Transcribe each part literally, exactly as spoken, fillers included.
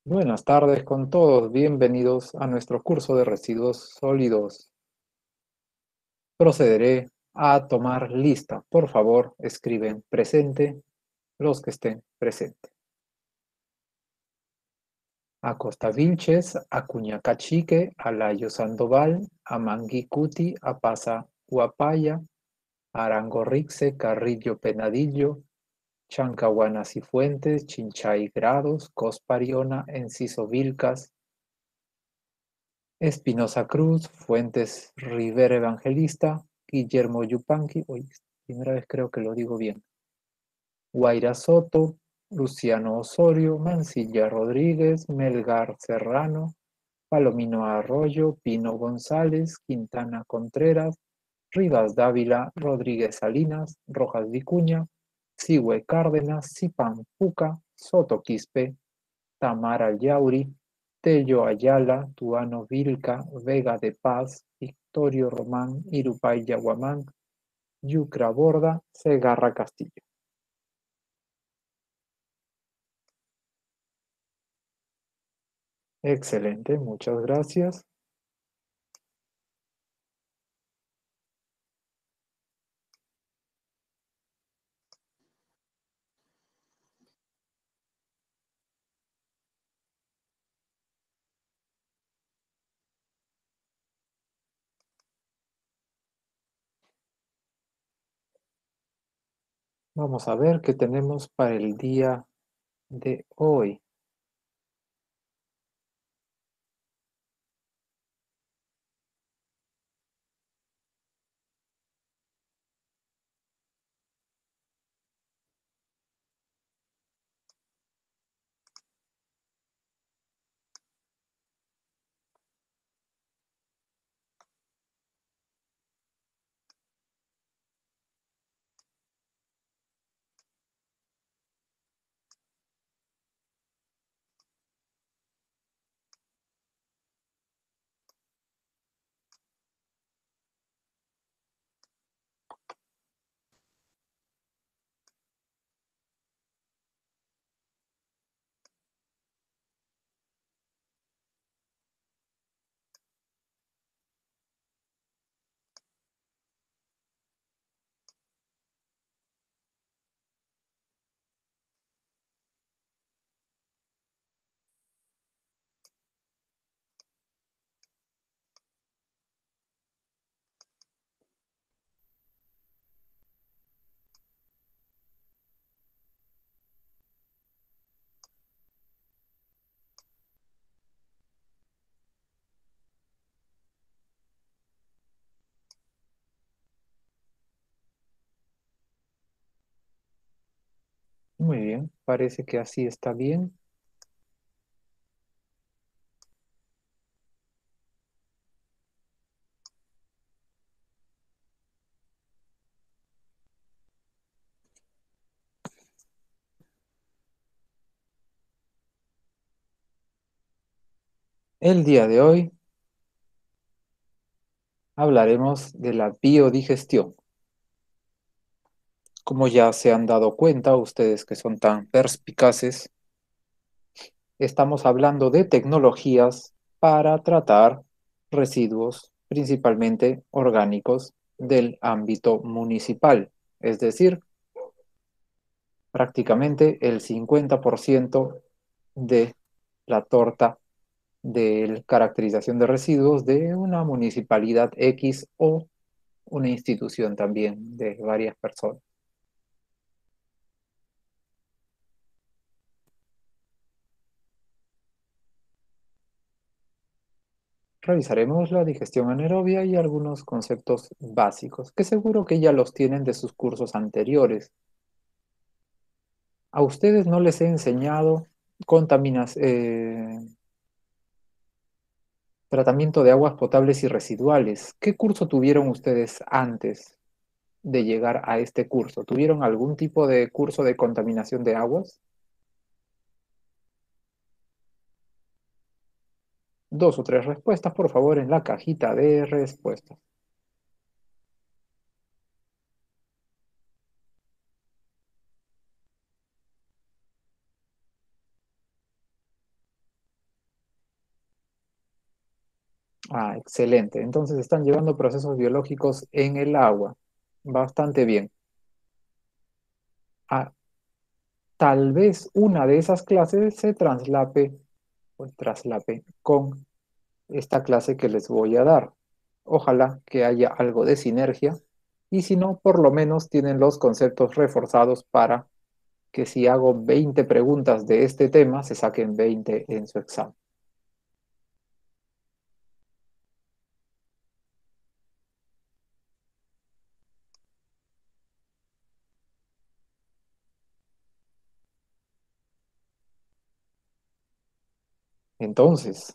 Buenas tardes con todos, bienvenidos a nuestro curso de residuos sólidos. Procederé a tomar lista. Por favor, escriben presente los que estén presentes. Acosta Vilches, Acuña Cachique, Alayo Sandoval, Amangui Cuti, Apasa Huapaya, Arango Rixe, Carrillo Penadillo, Chancahuana Cifuentes, Chinchay Grados, Cospariona, Enciso Vilcas, Espinosa Cruz, Fuentes Rivera Evangelista, Guillermo Yupanqui, uy, primera vez creo que lo digo bien, Guaira Soto, Luciano Osorio, Mancilla Rodríguez, Melgar Serrano, Palomino Arroyo, Pino González, Quintana Contreras, Rivas Dávila, Rodríguez Salinas, Rojas Vicuña, Sihue Cárdenas, Zipan Puca, Soto Quispe, Tamara Yauri, Tello Ayala, Tuano Vilca, Vega de Paz, Victorio Román, Irupay Yaguamán, Yucra Borda, Segarra Castillo. Excelente, muchas gracias. Vamos a ver qué tenemos para el día de hoy. Muy bien, parece que así está bien. El día de hoy hablaremos de la biodigestión. Como ya se han dado cuenta, ustedes que son tan perspicaces, estamos hablando de tecnologías para tratar residuos, principalmente orgánicos, del ámbito municipal. Es decir, prácticamente el cincuenta por ciento de la torta de caracterización de residuos de una municipalidad X o una institución también de varias personas. Revisaremos la digestión anaerobia y algunos conceptos básicos, que seguro que ya los tienen de sus cursos anteriores. A ustedes no les he enseñado contaminas, eh, tratamiento de aguas potables y residuales. ¿Qué curso tuvieron ustedes antes de llegar a este curso? ¿Tuvieron algún tipo de curso de contaminación de aguas? Dos o tres respuestas, por favor, en la cajita de respuestas. Ah, excelente. Entonces están llevando procesos biológicos en el agua. Bastante bien. Ah, tal vez una de esas clases se traslape, o traslape con esta clase que les voy a dar. Ojalá que haya algo de sinergia y si no, por lo menos tienen los conceptos reforzados para que si hago veinte preguntas de este tema, se saquen veinte en su examen. Entonces,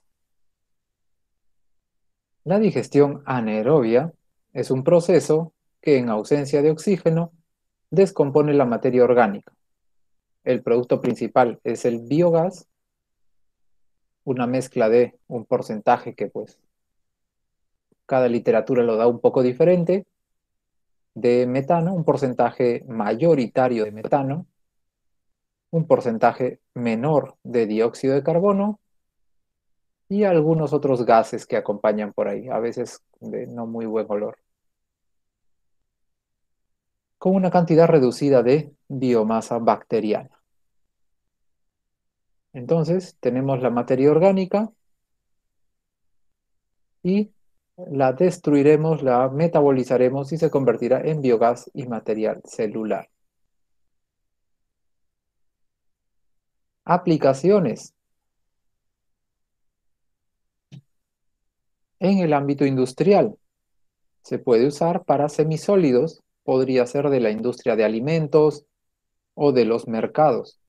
la digestión anaerobia es un proceso que en ausencia de oxígeno descompone la materia orgánica. El producto principal es el biogás, una mezcla de un porcentaje que pues cada literatura lo da un poco diferente, de metano, un porcentaje mayoritario de metano, un porcentaje menor de dióxido de carbono y algunos otros gases que acompañan por ahí, a veces de no muy buen olor, con una cantidad reducida de biomasa bacteriana. Entonces, tenemos la materia orgánica y la destruiremos, la metabolizaremos y se convertirá en biogás y material celular. Aplicaciones. En el ámbito industrial, se puede usar para semisólidos, podría ser de la industria de alimentos o de los mercados.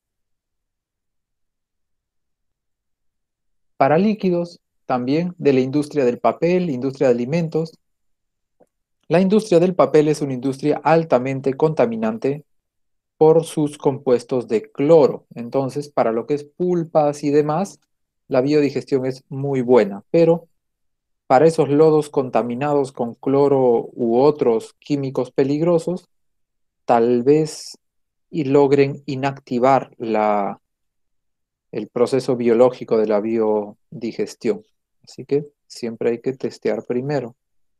Para líquidos, también de la industria del papel, industria de alimentos. La industria del papel es una industria altamente contaminante por sus compuestos de cloro. Entonces, para lo que es pulpas y demás, la biodigestión es muy buena, pero para esos lodos contaminados con cloro u otros químicos peligrosos, tal vez y logren inactivar la, el proceso biológico de la biodigestión. Así que siempre hay que testear primero.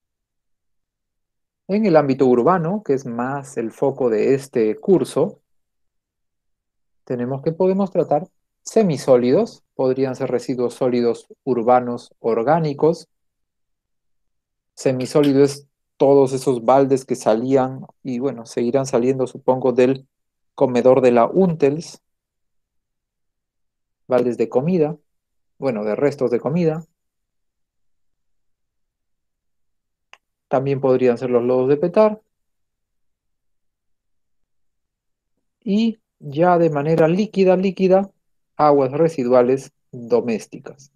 En el ámbito urbano, que es más el foco de este curso, tenemos que podemos tratar semisólidos, podrían ser residuos sólidos urbanos orgánicos. Semisólido es todos esos baldes que salían y bueno, seguirán saliendo supongo del comedor de la Untels, baldes de comida, bueno, de restos de comida. También podrían ser los lodos de petar y ya de manera líquida, líquida, aguas residuales domésticas.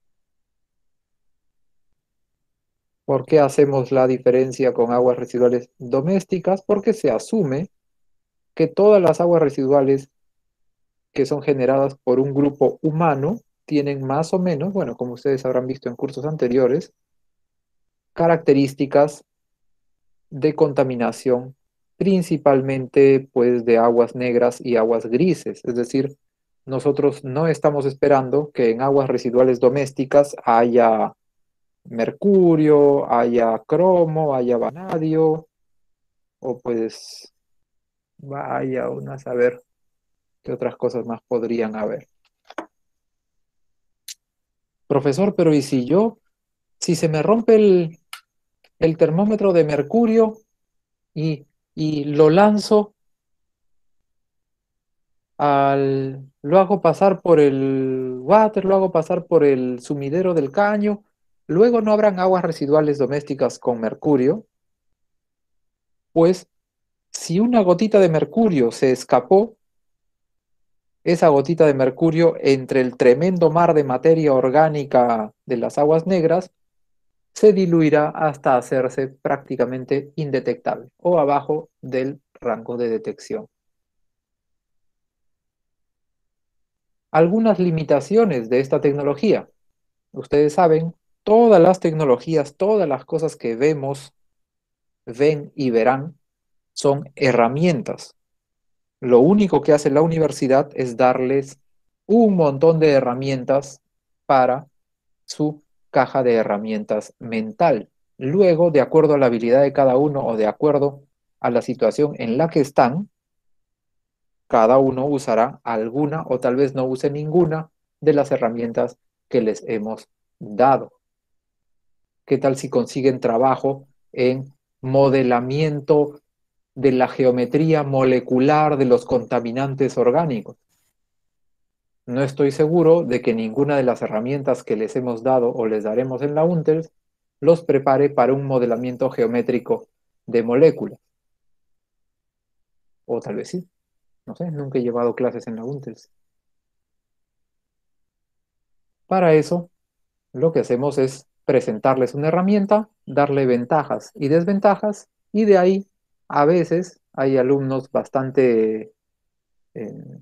¿Por qué hacemos la diferencia con aguas residuales domésticas? Porque se asume que todas las aguas residuales que son generadas por un grupo humano tienen más o menos, bueno, como ustedes habrán visto en cursos anteriores, características de contaminación, principalmente pues de aguas negras y aguas grises. Es decir, nosotros no estamos esperando que en aguas residuales domésticas haya mercurio, haya cromo, haya vanadio, o pues vaya uno a saber qué otras cosas más podrían haber. Profesor, pero ¿y si yo, si se me rompe el, el termómetro de mercurio y, y lo lanzo al, lo hago pasar por el water, lo hago pasar por el sumidero del caño, luego no habrán aguas residuales domésticas con mercurio, pues si una gotita de mercurio se escapó, esa gotita de mercurio entre el tremendo mar de materia orgánica de las aguas negras se diluirá hasta hacerse prácticamente indetectable o abajo del rango de detección. Algunas limitaciones de esta tecnología. Ustedes saben, todas las tecnologías, todas las cosas que vemos, ven y verán, son herramientas. Lo único que hace la universidad es darles un montón de herramientas para su caja de herramientas mental. Luego, de acuerdo a la habilidad de cada uno o de acuerdo a la situación en la que están, cada uno usará alguna o tal vez no use ninguna de las herramientas que les hemos dado. ¿Qué tal si consiguen trabajo en modelamiento de la geometría molecular de los contaminantes orgánicos? No estoy seguro de que ninguna de las herramientas que les hemos dado o les daremos en la UNTELS los prepare para un modelamiento geométrico de moléculas. O tal vez sí. No sé, nunca he llevado clases en la UNTELS. Para eso, lo que hacemos es presentarles una herramienta, darle ventajas y desventajas, y de ahí a veces hay alumnos bastante, eh,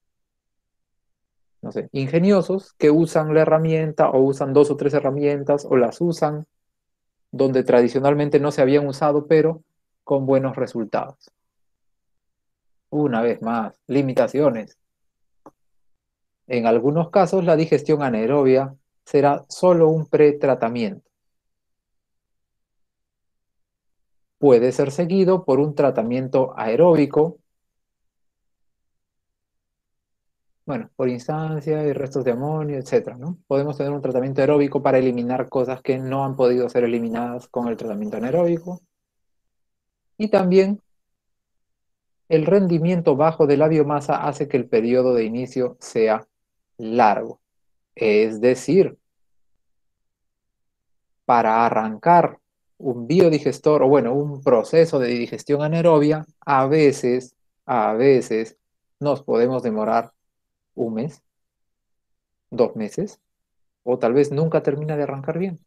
no sé, ingeniosos que usan la herramienta o usan dos o tres herramientas o las usan donde tradicionalmente no se habían usado, pero con buenos resultados. Una vez más, limitaciones. En algunos casos, la digestión anaerobia será solo un pretratamiento. Puede ser seguido por un tratamiento aeróbico, bueno, por instancia y restos de amonio, etcétera, ¿no? Podemos tener un tratamiento aeróbico para eliminar cosas que no han podido ser eliminadas con el tratamiento anaeróbico. Y también el rendimiento bajo de la biomasa hace que el periodo de inicio sea largo. Es decir, para arrancar un biodigestor, o bueno, un proceso de digestión anaerobia, a veces, a veces nos podemos demorar un mes, dos meses, o tal vez nunca termina de arrancar bien.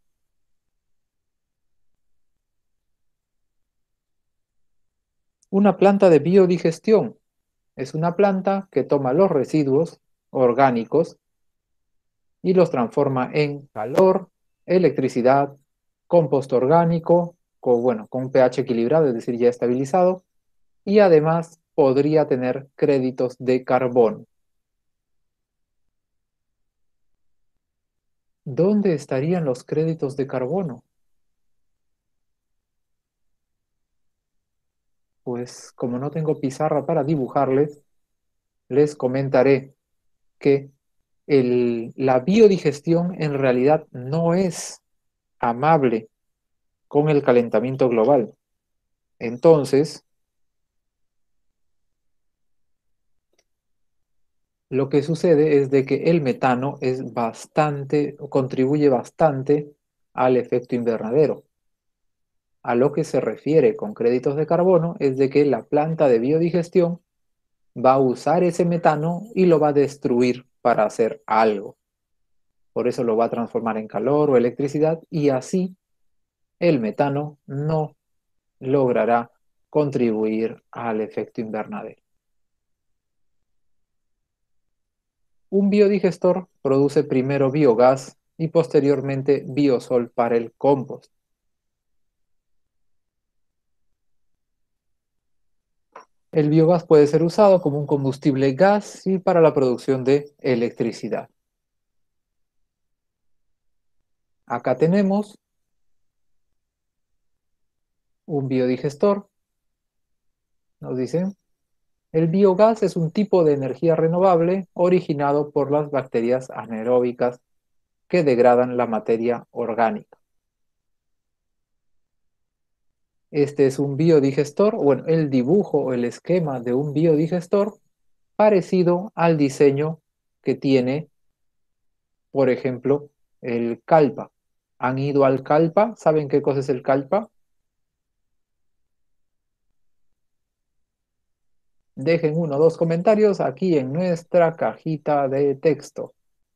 Una planta de biodigestión es una planta que toma los residuos orgánicos y los transforma en calor, electricidad, compost orgánico, con, bueno, con un pH equilibrado, es decir, ya estabilizado, y además podría tener créditos de carbono. ¿Dónde estarían los créditos de carbono? Pues como no tengo pizarra para dibujarles, les comentaré que el, la biodigestión en realidad no es amable con el calentamiento global. Entonces, lo que sucede es de que el metano es bastante, contribuye bastante al efecto invernadero. A lo que se refiere con créditos de carbono es de que la planta de biodigestión va a usar ese metano y lo va a destruir para hacer algo. Por eso lo va a transformar en calor o electricidad y así el metano no logrará contribuir al efecto invernadero. Un biodigestor produce primero biogás y posteriormente biosol para el compost. El biogás puede ser usado como un combustible gas y para la producción de electricidad. Acá tenemos un biodigestor. Nos dicen, el biogás es un tipo de energía renovable originado por las bacterias anaeróbicas que degradan la materia orgánica. Este es un biodigestor, bueno, el dibujo o el esquema de un biodigestor parecido al diseño que tiene, por ejemplo, el Calpa. ¿Han ido al Calpa? ¿Saben qué cosa es el Calpa? Dejen uno o dos comentarios aquí en nuestra cajita de texto.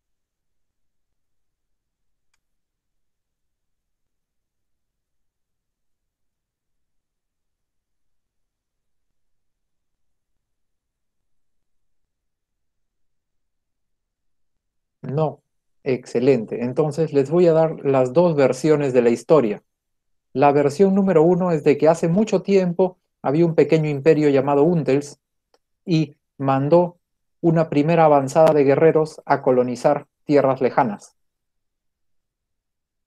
No, excelente. Entonces les voy a dar las dos versiones de la historia. La versión número uno es de que hace mucho tiempo había un pequeño imperio llamado Untels y mandó una primera avanzada de guerreros a colonizar tierras lejanas.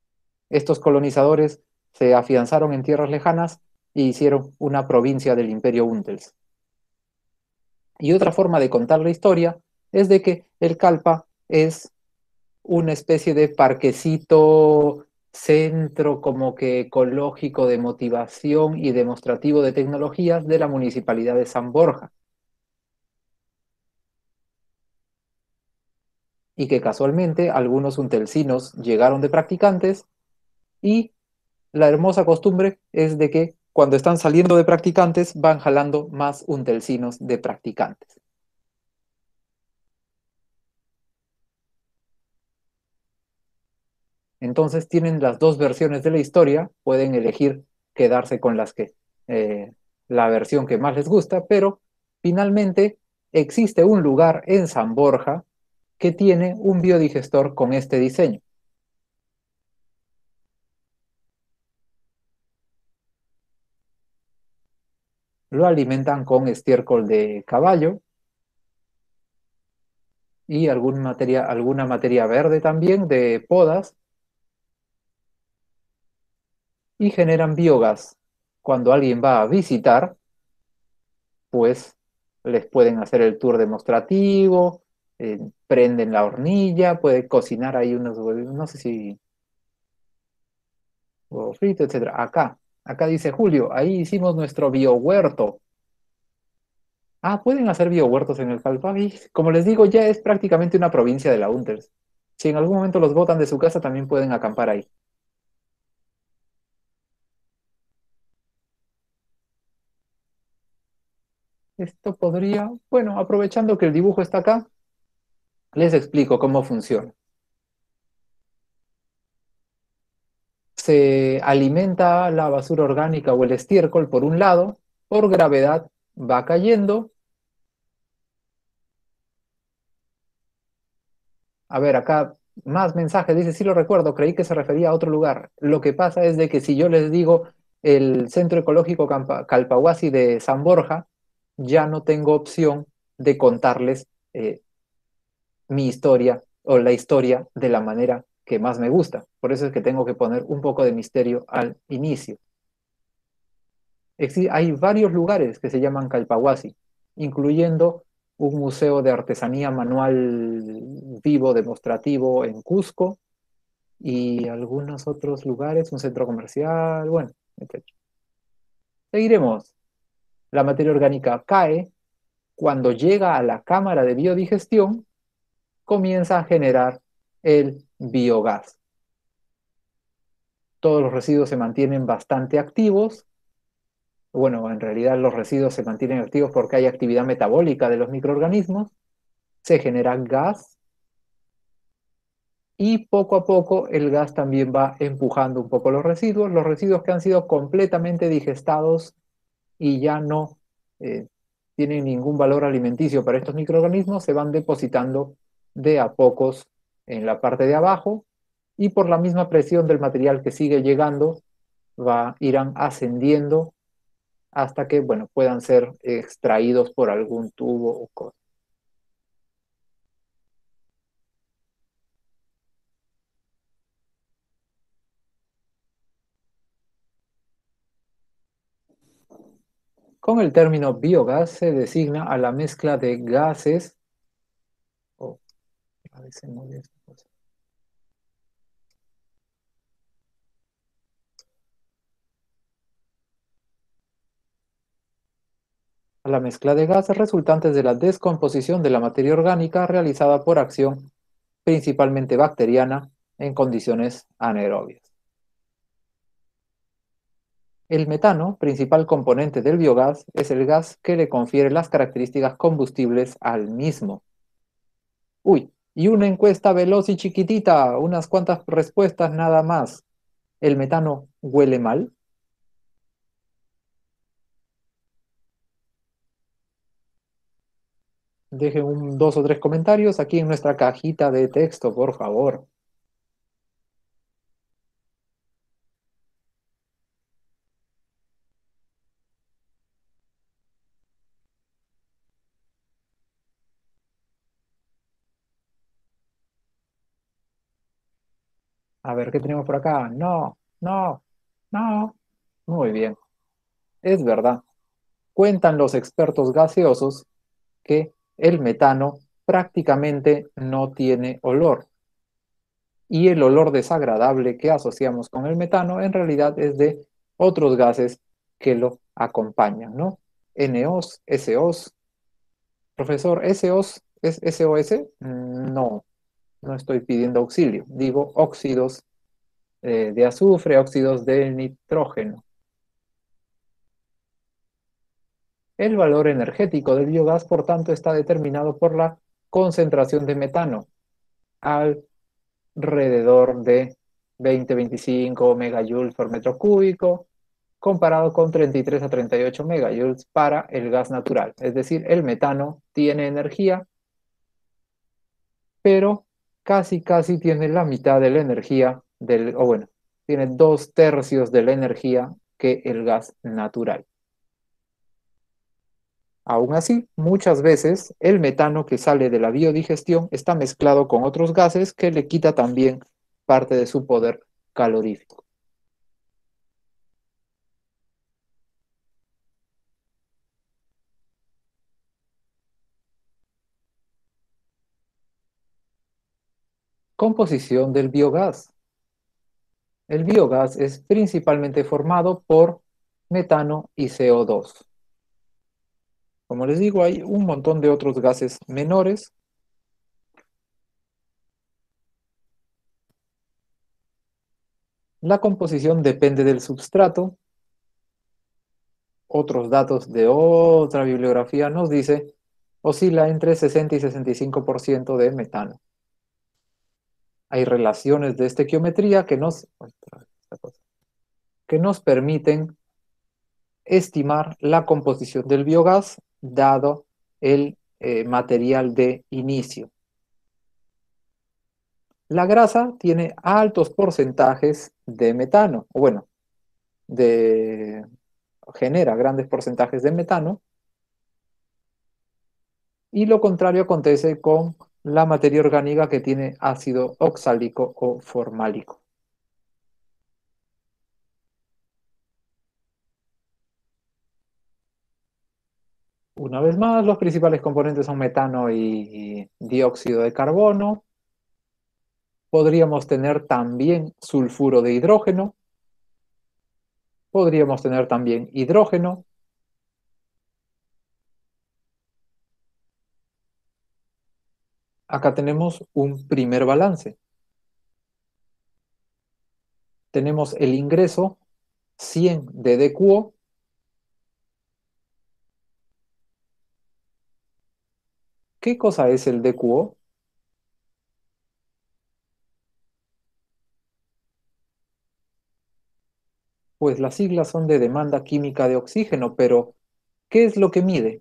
Estos colonizadores se afianzaron en tierras lejanas e hicieron una provincia del Imperio Untels. Y otra forma de contar la historia es de que el Kalpa es una especie de parquecito, centro como que ecológico de motivación y demostrativo de tecnologías de la Municipalidad de San Borja. Y que casualmente algunos untelcinos llegaron de practicantes y la hermosa costumbre es de que cuando están saliendo de practicantes van jalando más untelcinos de practicantes. Entonces tienen las dos versiones de la historia, pueden elegir quedarse con las que eh, la versión que más les gusta, pero finalmente existe un lugar en San Borja que tiene un biodigestor con este diseño. Lo alimentan con estiércol de caballo y algún materia, alguna materia verde también de podas y generan biogás. Cuando alguien va a visitar, pues les pueden hacer el tour demostrativo, eh, prenden la hornilla, puede cocinar ahí unos huevos, no sé si huevo frito, etcétera. Acá, acá dice Julio, ahí hicimos nuestro biohuerto. Ah, pueden hacer biohuertos en el Calpagui. Como les digo, ya es prácticamente una provincia de la Unters. Si en algún momento los botan de su casa, también pueden acampar ahí. Esto podría, bueno, aprovechando que el dibujo está acá, les explico cómo funciona. Se alimenta la basura orgánica o el estiércol por un lado, por gravedad va cayendo. A ver, acá más mensajes, dice, sí lo recuerdo, creí que se refería a otro lugar. Lo que pasa es de que si yo les digo el Centro Ecológico Campa- Calpahuasi de San Borja, ya no tengo opción de contarles eh, mi historia o la historia de la manera que más me gusta. Por eso es que tengo que poner un poco de misterio al inicio. Exi- hay varios lugares que se llaman Calpahuasi, incluyendo un museo de artesanía manual vivo demostrativo en Cusco y algunos otros lugares, un centro comercial, bueno, etcétera. Seguiremos. La materia orgánica cae, cuando llega a la cámara de biodigestión, comienza a generar el biogás. Todos los residuos se mantienen bastante activos. Bueno, en realidad los residuos se mantienen activos porque hay actividad metabólica de los microorganismos, se genera gas y poco a poco el gas también va empujando un poco los residuos, los residuos que han sido completamente digestados y ya no eh, tienen ningún valor alimenticio para estos microorganismos, se van depositando de a pocos en la parte de abajo y por la misma presión del material que sigue llegando, va, irán ascendiendo hasta que, bueno, puedan ser extraídos por algún tubo o cosa. Con el término biogás se designa a la mezcla de gases, oh, a veces se mueve esta cosa. A la mezcla de gases resultantes de la descomposición de la materia orgánica realizada por acción principalmente bacteriana en condiciones anaerobias. El metano, principal componente del biogás, es el gas que le confiere las características combustibles al mismo. Uy, y una encuesta veloz y chiquitita, unas cuantas respuestas nada más. ¿El metano huele mal? Dejen un, dos o tres comentarios aquí en nuestra cajita de texto, por favor. A ver, ¿qué tenemos por acá? No, no, no. Muy bien, es verdad. Cuentan los expertos gaseosos que el metano prácticamente no tiene olor. Y el olor desagradable que asociamos con el metano en realidad es de otros gases que lo acompañan, ¿no? N Os, S Os. Profesor, ¿S Os es S O S? No, no estoy pidiendo auxilio. Digo óxidos eh, de azufre, óxidos de nitrógeno. El valor energético del biogás, por tanto, está determinado por la concentración de metano, alrededor de veinte a veinticinco megajoules por metro cúbico, comparado con treinta y tres a treinta y ocho megajoules para el gas natural. Es decir, el metano tiene energía, pero casi, casi tiene la mitad de la energía del, o bueno, tiene dos tercios de la energía que el gas natural. Aún así, muchas veces el metano que sale de la biodigestión está mezclado con otros gases que le quita también parte de su poder calorífico. Composición del biogás. El biogás es principalmente formado por metano y C O dos. Como les digo, hay un montón de otros gases menores. La composición depende del substrato. Otros datos de otra bibliografía nos dice oscila entre sesenta y sesenta y cinco por ciento de metano. Hay relaciones de estequiometría que nos, que nos permiten estimar la composición del biogás dado el eh, material de inicio. La grasa tiene altos porcentajes de metano, o bueno, de, genera grandes porcentajes de metano, y lo contrario acontece con la materia orgánica que tiene ácido oxálico o formálico. Una vez más, los principales componentes son metano y dióxido de carbono. Podríamos tener también sulfuro de hidrógeno. Podríamos tener también hidrógeno. Acá tenemos un primer balance. Tenemos el ingreso cien de D Q O. ¿Qué cosa es el D Q O? Pues las siglas son de demanda química de oxígeno, pero ¿qué es lo que mide?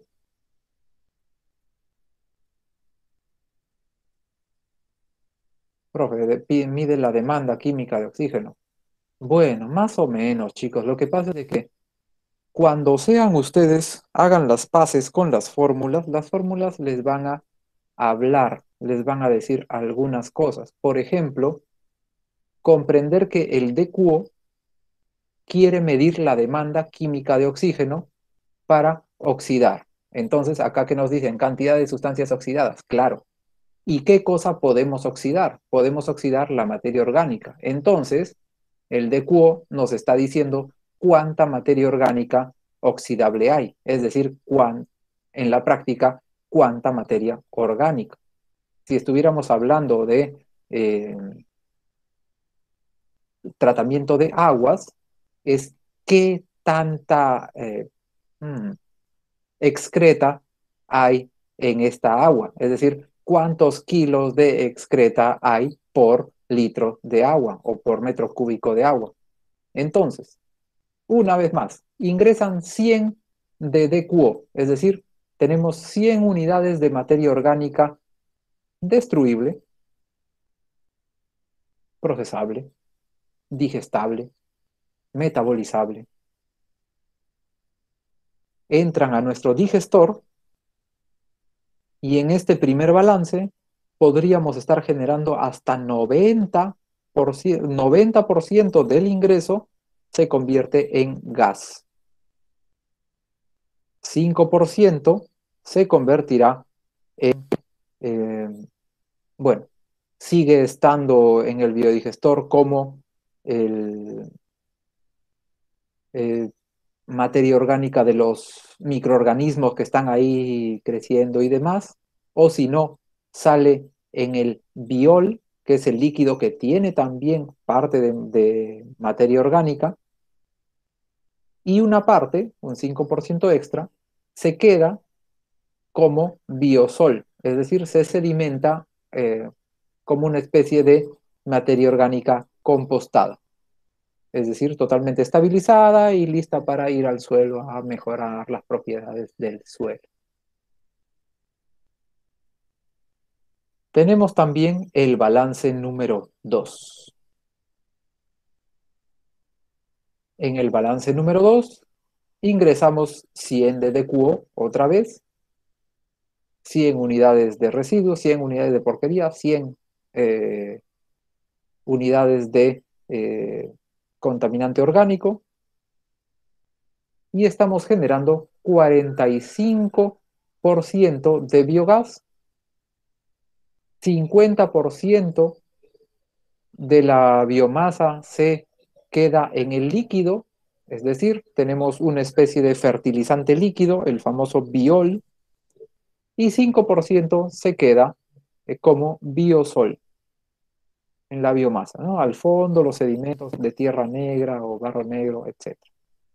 Profe, de- mide la demanda química de oxígeno. Bueno, más o menos, chicos. Lo que pasa es que cuando sean ustedes, hagan las paces con las fórmulas, las fórmulas les van a hablar, les van a decir algunas cosas. Por ejemplo, comprender que el D Q O quiere medir la demanda química de oxígeno para oxidar. Entonces, acá que nos dicen cantidad de sustancias oxidadas, claro. ¿Y qué cosa podemos oxidar? Podemos oxidar la materia orgánica. Entonces, el D Q O nos está diciendo cuánta materia orgánica oxidable hay, es decir, cuán, en la práctica, cuánta materia orgánica. Si estuviéramos hablando de eh, tratamiento de aguas, es qué tanta eh, hmm, excreta hay en esta agua, es decir, cuántos kilos de excreta hay por litro de agua o por metro cúbico de agua. Entonces, una vez más, ingresan cien de D Q O, es decir, tenemos cien unidades de materia orgánica destruible, procesable, digestable, metabolizable. Entran a nuestro digestor y en este primer balance podríamos estar generando hasta noventa por ciento, noventa por ciento del ingreso se convierte en gas. cinco por ciento se convertirá en, eh, bueno, sigue estando en el biodigestor como el, eh, materia orgánica de los microorganismos que están ahí creciendo y demás, o si no, sale en el biol, que es el líquido que tiene también parte de, de materia orgánica, y una parte, un cinco por ciento extra, se queda como biosol, es decir, se sedimenta eh, como una especie de materia orgánica compostada, es decir, totalmente estabilizada y lista para ir al suelo a mejorar las propiedades del suelo. Tenemos también el balance número dos. En el balance número dos ingresamos cien de D Q O otra vez, cien unidades de residuos, cien unidades de porquería, cien eh, unidades de eh, contaminante orgánico, y estamos generando cuarenta y cinco por ciento de biogás, cincuenta por ciento de la biomasa se queda en el líquido, es decir, tenemos una especie de fertilizante líquido, el famoso biol, y cinco por ciento se queda eh, como biosol en la biomasa, ¿no? Al fondo, los sedimentos de tierra negra o barro negro, etcétera.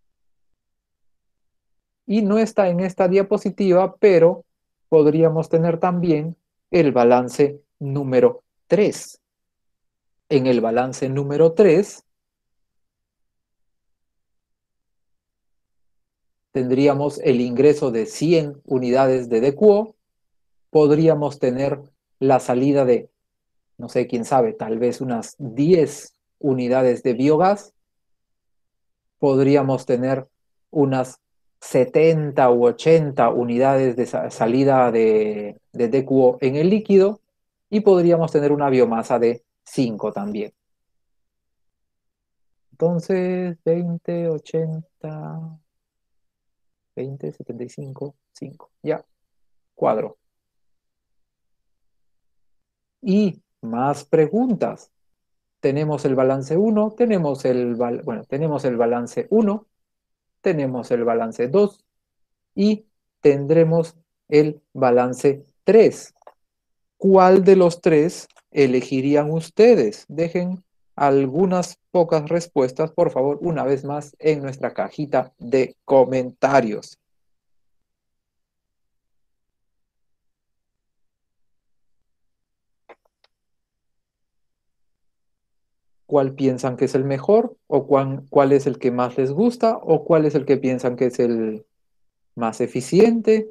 Y no está en esta diapositiva, pero podríamos tener también el balance número tres. En el balance número tres tendríamos el ingreso de cien unidades de D Q O, podríamos tener la salida de, no sé, quién sabe, tal vez unas diez unidades de biogás, podríamos tener unas setenta u ochenta unidades de salida de, de D Q O en el líquido, y podríamos tener una biomasa de cinco también. Entonces, veinte, ochenta, veinte, setenta y cinco, cinco. Ya, cuadro. Y más preguntas. Tenemos el balance uno, tenemos el, bueno, tenemos el balance uno, tenemos el balance dos y tendremos el balance tres. ¿Cuál de los tres elegirían ustedes? Dejen algunas pocas respuestas, por favor, una vez más en nuestra cajita de comentarios. ¿Cuál piensan que es el mejor? ¿O cuál, cuál es el que más les gusta? ¿O cuál es el que piensan que es el más eficiente?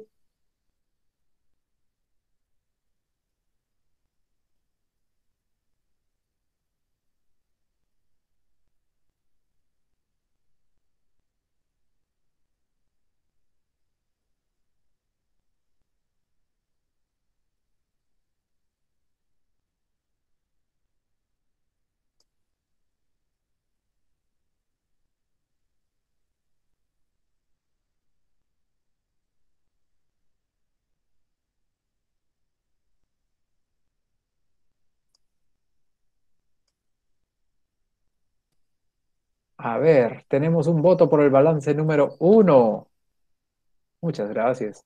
A ver, tenemos un voto por el balance número uno. Muchas gracias.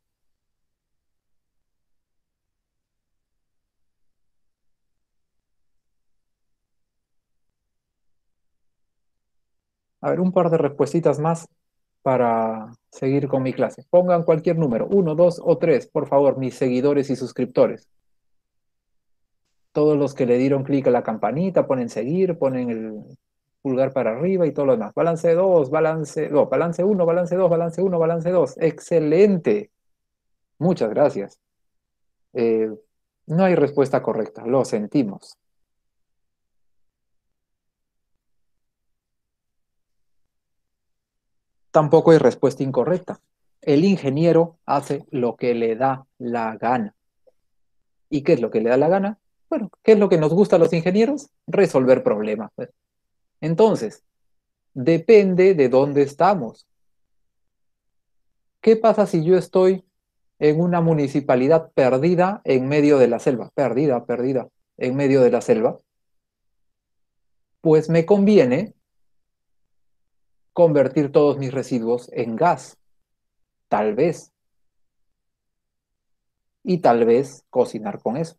A ver, un par de respuestas más para seguir con mi clase. Pongan cualquier número, uno, dos o tres, por favor, mis seguidores y suscriptores. Todos los que le dieron clic a la campanita, ponen seguir, ponen el pulgar para arriba y todo lo demás. Balance dos, balance dos, balance uno, balance dos, balance uno, balance dos. Excelente. Muchas gracias. Eh, no hay respuesta correcta, lo sentimos. Tampoco hay respuesta incorrecta. El ingeniero hace lo que le da la gana. ¿Y qué es lo que le da la gana? bueno, ¿qué es lo que nos gusta a los ingenieros? Resolver problemas. Pues. Entonces, depende de dónde estamos. ¿Qué pasa si yo estoy en una municipalidad perdida en medio de la selva? Perdida, perdida, en medio de la selva. Pues me conviene convertir todos mis residuos en gas, tal vez, y tal vez cocinar con eso.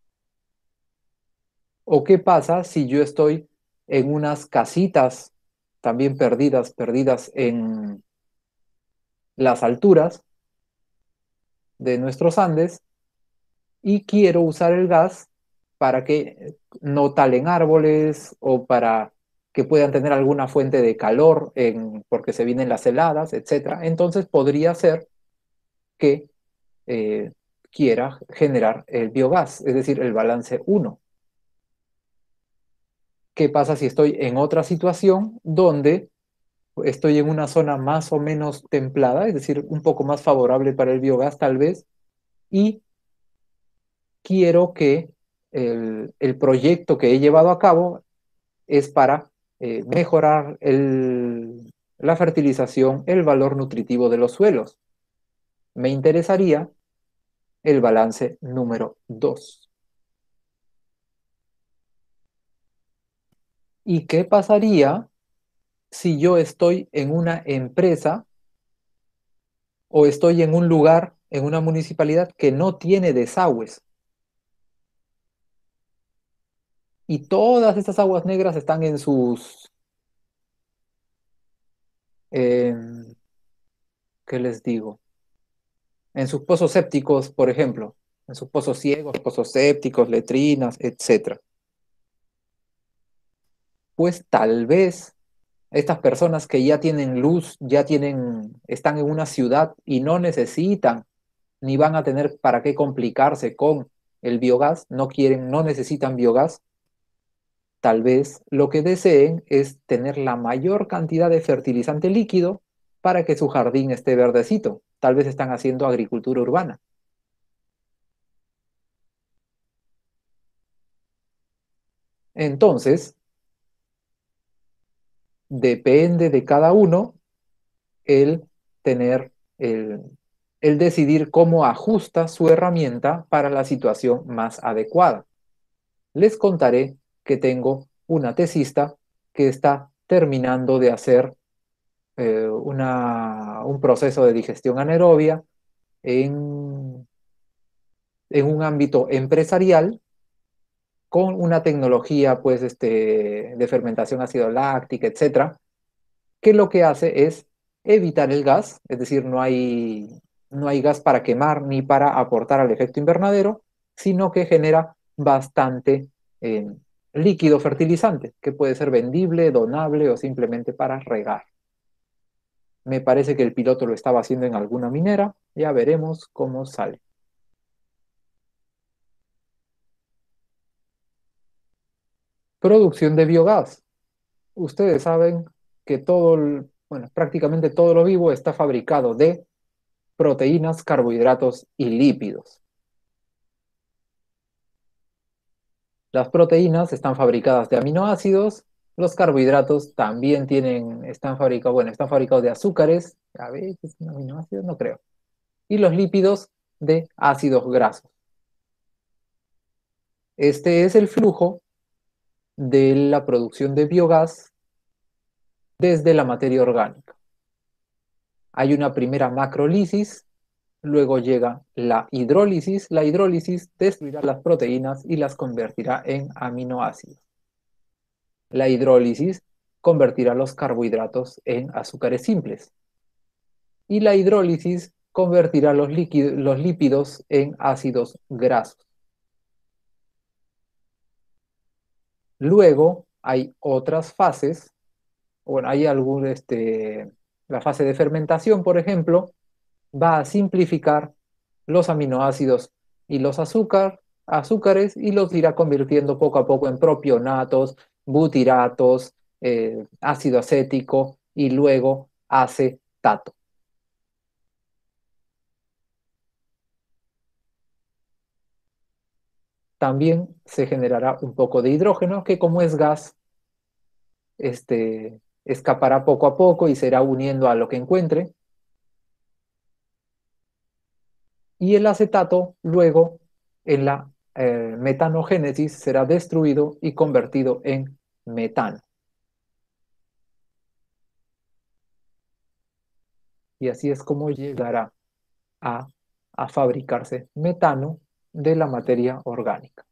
¿O qué pasa si yo estoy en unas casitas también perdidas, perdidas en las alturas de nuestros Andes y quiero usar el gas para que no talen árboles o para que puedan tener alguna fuente de calor en, porque se vienen las heladas, etcétera? Entonces podría ser que eh, quiera generar el biogás, es decir, el balance uno. ¿Qué pasa si estoy en otra situación donde estoy en una zona más o menos templada, es decir, un poco más favorable para el biogás tal vez, y quiero que el, el proyecto que he llevado a cabo es para eh, mejorar el, la fertilización, el valor nutritivo de los suelos? Me interesaría el balance número dos. ¿Y qué pasaría si yo estoy en una empresa o estoy en un lugar, en una municipalidad que no tiene desagües? Y todas estas aguas negras están en sus, em, ¿qué les digo? En sus pozos sépticos, por ejemplo, en sus pozos ciegos, pozos sépticos, letrinas, etcétera. Pues tal vez estas personas que ya tienen luz, ya tienen, están en una ciudad y no necesitan ni van a tener para qué complicarse con el biogás, no quieren, no necesitan biogás, tal vez lo que deseen es tener la mayor cantidad de fertilizante líquido para que su jardín esté verdecito. Tal vez están haciendo agricultura urbana. Entonces, depende de cada uno el tener, el, el decidir cómo ajusta su herramienta para la situación más adecuada. Les contaré que tengo una tesista que está terminando de hacer eh, una, un proceso de digestión anaerobia en, en un ámbito empresarial con una tecnología pues, este, de fermentación ácido láctica, etcétera, que lo que hace es evitar el gas, es decir, no hay, no hay gas para quemar ni para aportar al efecto invernadero, sino que genera bastante eh, líquido fertilizante, que puede ser vendible, donable o simplemente para regar. Me parece que el piloto lo estaba haciendo en alguna minera, ya veremos cómo sale. Producción de biogás. Ustedes saben que todo, el- bueno, prácticamente todo lo vivo está fabricado de proteínas, carbohidratos y lípidos. Las proteínas están fabricadas de aminoácidos, los carbohidratos también tienen, están fabricados, bueno, están fabricados de azúcares, a veces aminoácidos, no creo, y los lípidos de ácidos grasos. Este es el flujo de la producción de biogás desde la materia orgánica. Hay una primera macrolisis, luego llega la hidrólisis. La hidrólisis destruirá las proteínas y las convertirá en aminoácidos. La hidrólisis convertirá los carbohidratos en azúcares simples. Y la hidrólisis convertirá los, los lípidos en ácidos grasos. Luego hay otras fases, bueno, hay algún, este, la fase de fermentación, por ejemplo, va a simplificar los aminoácidos y los azúcar, azúcares y los irá convirtiendo poco a poco en propionatos, butiratos, eh, ácido acético y luego acetato. también se generará un poco de hidrógeno que, como es gas, este, escapará poco a poco y se irá uniendo a lo que encuentre. Y el acetato luego en la eh, metanogénesis será destruido y convertido en metano. Y así es como llegará a, a fabricarse metano de la materia orgánica.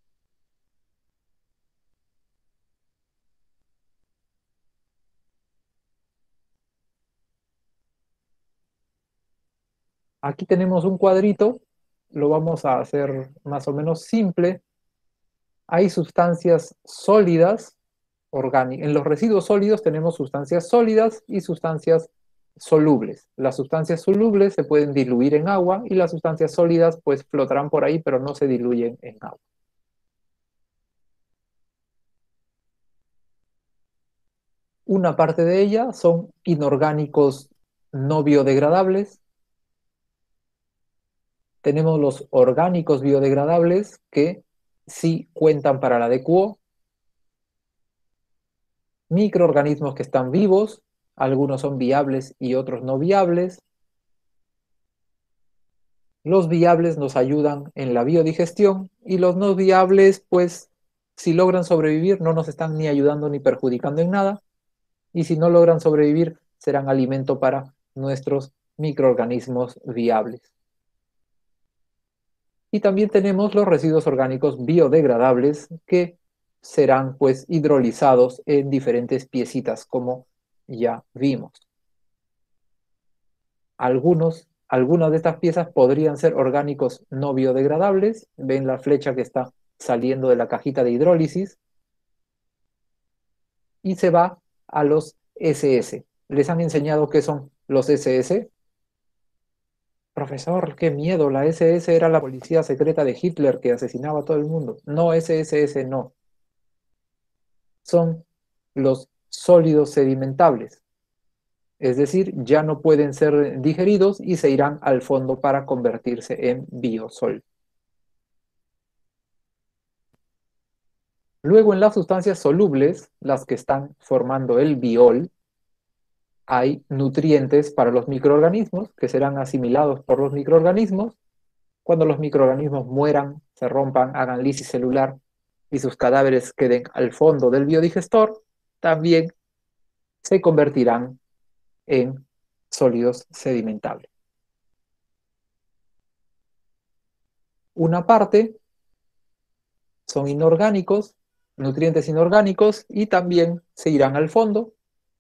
Aquí tenemos un cuadrito, lo vamos a hacer más o menos simple. Hay sustancias sólidas orgánicas. En los residuos sólidos tenemos sustancias sólidas y sustancias solubles. Las sustancias solubles se pueden diluir en agua y las sustancias sólidas pues flotarán por ahí, pero no se diluyen en agua. Una parte de ella son inorgánicos no biodegradables. Tenemos los orgánicos biodegradables que sí cuentan para la D Q O. Microorganismos que están vivos, algunos son viables y otros no viables. Los viables nos ayudan en la biodigestión y los no viables, pues, si logran sobrevivir, no nos están ni ayudando ni perjudicando en nada. Y si no logran sobrevivir, serán alimento para nuestros microorganismos viables. Y también tenemos los residuos orgánicos biodegradables que serán pues hidrolizados en diferentes piecitas, como ya vimos. Algunos, algunas de estas piezas podrían ser orgánicos no biodegradables. Ven la flecha que está saliendo de la cajita de hidrólisis. Y se va a los S S. ¿Les han enseñado qué son los S S? Profesor, qué miedo, la S S era la policía secreta de Hitler que asesinaba a todo el mundo. No, S S S no. Son los sólidos sedimentables. Es decir, ya no pueden ser digeridos y se irán al fondo para convertirse en biosol. Luego en las sustancias solubles, las que están formando el biol, hay nutrientes para los microorganismos que serán asimilados por los microorganismos. Cuando los microorganismos mueran, se rompan, hagan lisis celular y sus cadáveres queden al fondo del biodigestor, también se convertirán en sólidos sedimentables. Una parte son inorgánicos, nutrientes inorgánicos, y también se irán al fondo.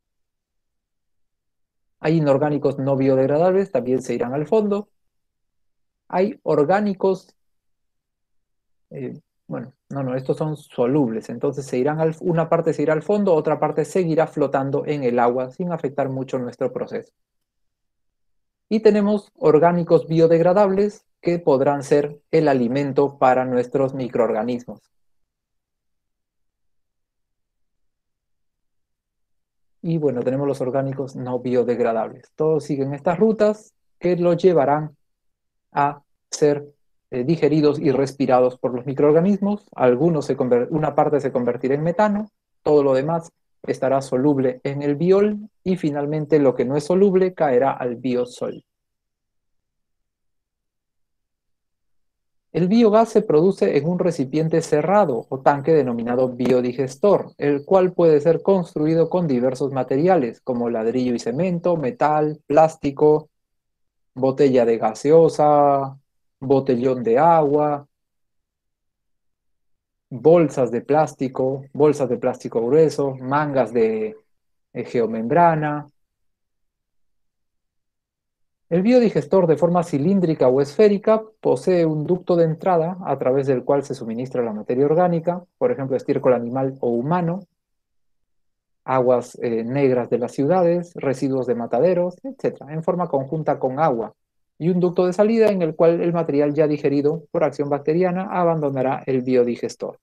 Hay inorgánicos no biodegradables, también se irán al fondo. Hay orgánicos, eh, bueno, no, no, estos son solubles, entonces se irán al, una parte se irá al fondo, otra parte seguirá flotando en el agua sin afectar mucho nuestro proceso. Y tenemos orgánicos biodegradables que podrán ser el alimento para nuestros microorganismos. Y bueno, tenemos los orgánicos no biodegradables. Todos siguen estas rutas que los llevarán a ser eh, digeridos y respirados por los microorganismos. Algunos se una parte se convertirá en metano, todo lo demás estará soluble en el biol y finalmente lo que no es soluble caerá al biosol. El biogás se produce en un recipiente cerrado o tanque denominado biodigestor, el cual puede ser construido con diversos materiales como ladrillo y cemento, metal, plástico, botella de gaseosa, botellón de agua, bolsas de plástico, bolsas de plástico grueso, mangas de geomembrana. El biodigestor de forma cilíndrica o esférica posee un ducto de entrada a través del cual se suministra la materia orgánica, por ejemplo, estiércol animal o humano, aguas eh, negras de las ciudades, residuos de mataderos, etcétera, en forma conjunta con agua, y un ducto de salida en el cual el material ya digerido por acción bacteriana abandonará el biodigestor.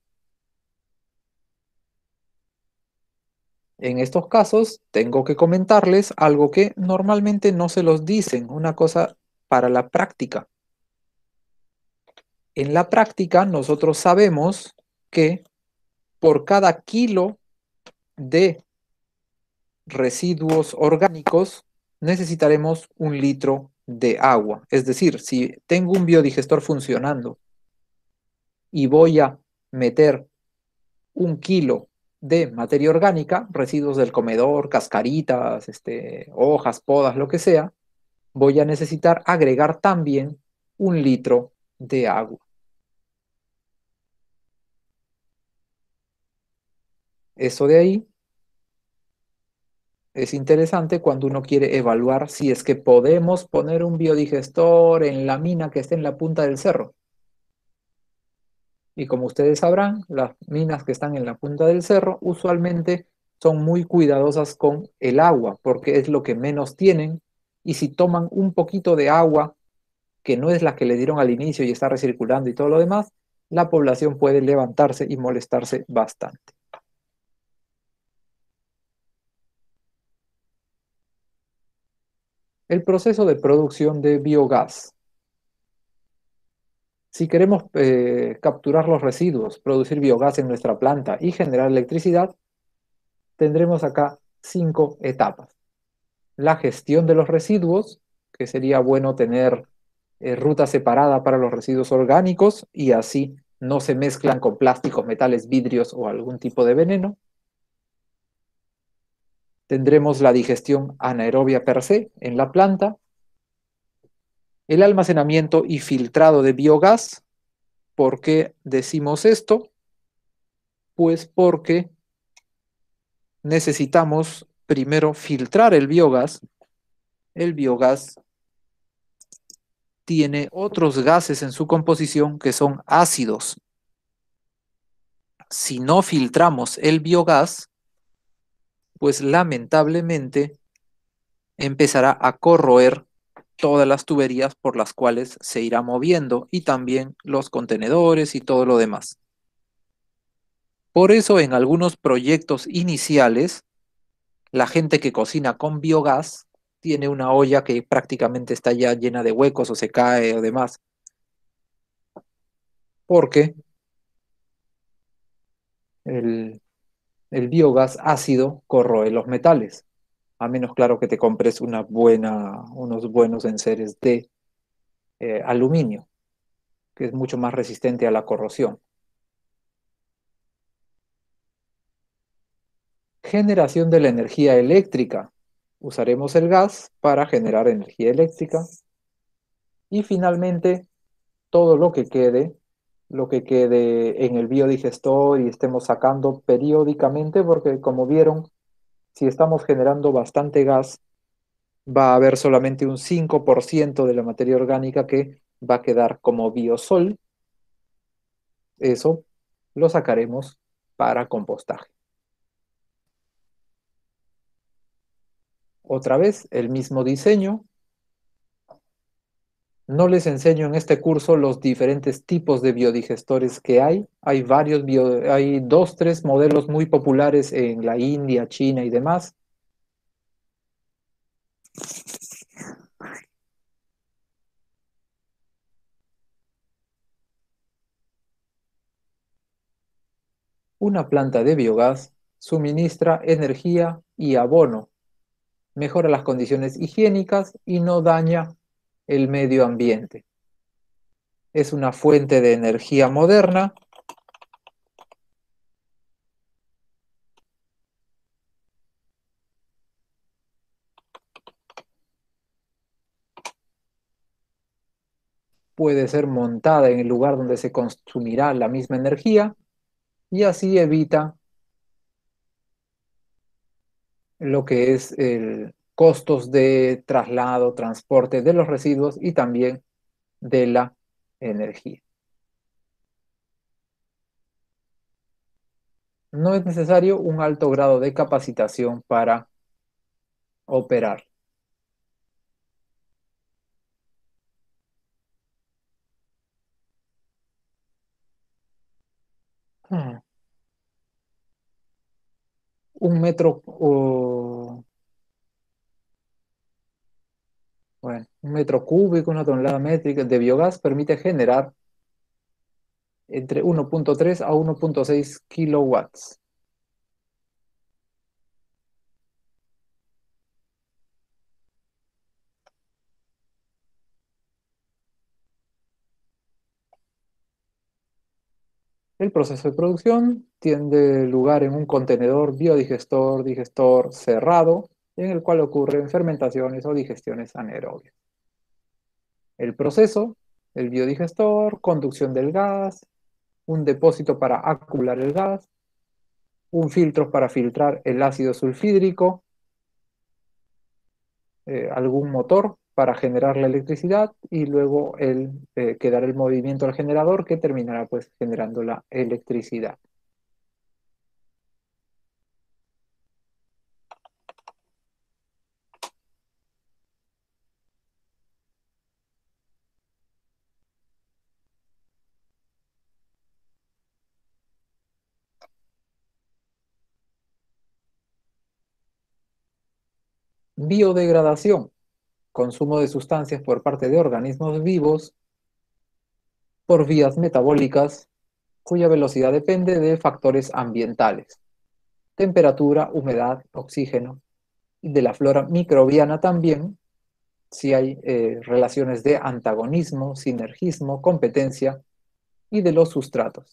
En estos casos, tengo que comentarles algo que normalmente no se los dicen, una cosa para la práctica. En la práctica, nosotros sabemos que por cada kilo de residuos orgánicos necesitaremos un litro de agua. Es decir, si tengo un biodigestor funcionando y voy a meter un kilo de materia orgánica, residuos del comedor, cascaritas, este, hojas, podas, lo que sea, voy a necesitar agregar también un litro de agua. Eso de ahí es interesante cuando uno quiere evaluar si es que podemos poner un biodigestor en la mina que esté en la punta del cerro. Y como ustedes sabrán, las minas que están en la punta del cerro usualmente son muy cuidadosas con el agua, porque es lo que menos tienen. Y si toman un poquito de agua, que no es la que le dieron al inicio y está recirculando y todo lo demás, la población puede levantarse y molestarse bastante. El proceso de producción de biogás. Si queremos eh, capturar los residuos, producir biogás en nuestra planta y generar electricidad, tendremos acá cinco etapas. La gestión de los residuos, que sería bueno tener eh, ruta separada para los residuos orgánicos y así no se mezclan con plásticos, metales, vidrios o algún tipo de veneno. Tendremos la digestión anaerobia per se en la planta, el almacenamiento y filtrado de biogás. ¿Por qué decimos esto? Pues porque necesitamos primero filtrar el biogás. El biogás tiene otros gases en su composición que son ácidos. Si no filtramos el biogás, pues lamentablemente empezará a corroer todas las tuberías por las cuales se irá moviendo y también los contenedores y todo lo demás. Por eso en algunos proyectos iniciales, la gente que cocina con biogás tiene una olla que prácticamente está ya llena de huecos o se cae o demás, porque el, el biogás ácido corroe los metales, a menos claro que te compres una buena, unos buenos enseres de eh, aluminio, que es mucho más resistente a la corrosión. Generación de la energía eléctrica. Usaremos el gas para generar energía eléctrica. Y finalmente, todo lo que quede, lo que quede en el biodigestor y estemos sacando periódicamente, porque como vieron, si estamos generando bastante gas, va a haber solamente un cinco por ciento de la materia orgánica que va a quedar como biosol. Eso lo sacaremos para compostaje. Otra vez, el mismo diseño. No les enseño en este curso los diferentes tipos de biodigestores que hay. Hay varios, bio, hay dos, tres modelos muy populares en la India, China y demás. Una planta de biogás suministra energía y abono, mejora las condiciones higiénicas y no daña el medio ambiente. Es una fuente de energía moderna. Puede ser montada en el lugar donde se consumirá la misma energía y así evita lo que es el costos de traslado, transporte de los residuos y también de la energía. No es necesario un alto grado de capacitación para operar. Hmm. Un metro, o, bueno, un metro cúbico, una tonelada métrica de biogás permite generar entre uno punto tres a uno punto seis kilowatts. El proceso de producción tiene lugar en un contenedor biodigestor, digestor cerrado, en el cual ocurren fermentaciones o digestiones anaerobias. El proceso, el biodigestor, conducción del gas, un depósito para acumular el gas, un filtro para filtrar el ácido sulfídrico, eh, algún motor para generar la electricidad y luego el, eh, que dará el movimiento al generador que terminará pues generando la electricidad. Biodegradación, consumo de sustancias por parte de organismos vivos por vías metabólicas cuya velocidad depende de factores ambientales, temperatura, humedad, oxígeno, y de la flora microbiana también, si hay eh, relaciones de antagonismo, sinergismo, competencia, y de los sustratos.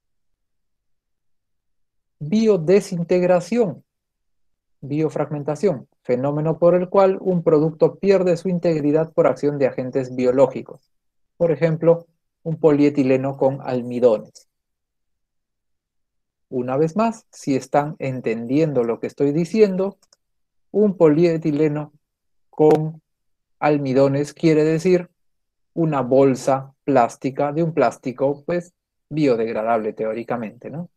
Biodesintegración, biofragmentación, fenómeno por el cual un producto pierde su integridad por acción de agentes biológicos. Por ejemplo, un polietileno con almidones. Una vez más, si están entendiendo lo que estoy diciendo, un polietileno con almidones quiere decir una bolsa plástica de un plástico, pues, biodegradable teóricamente, ¿no?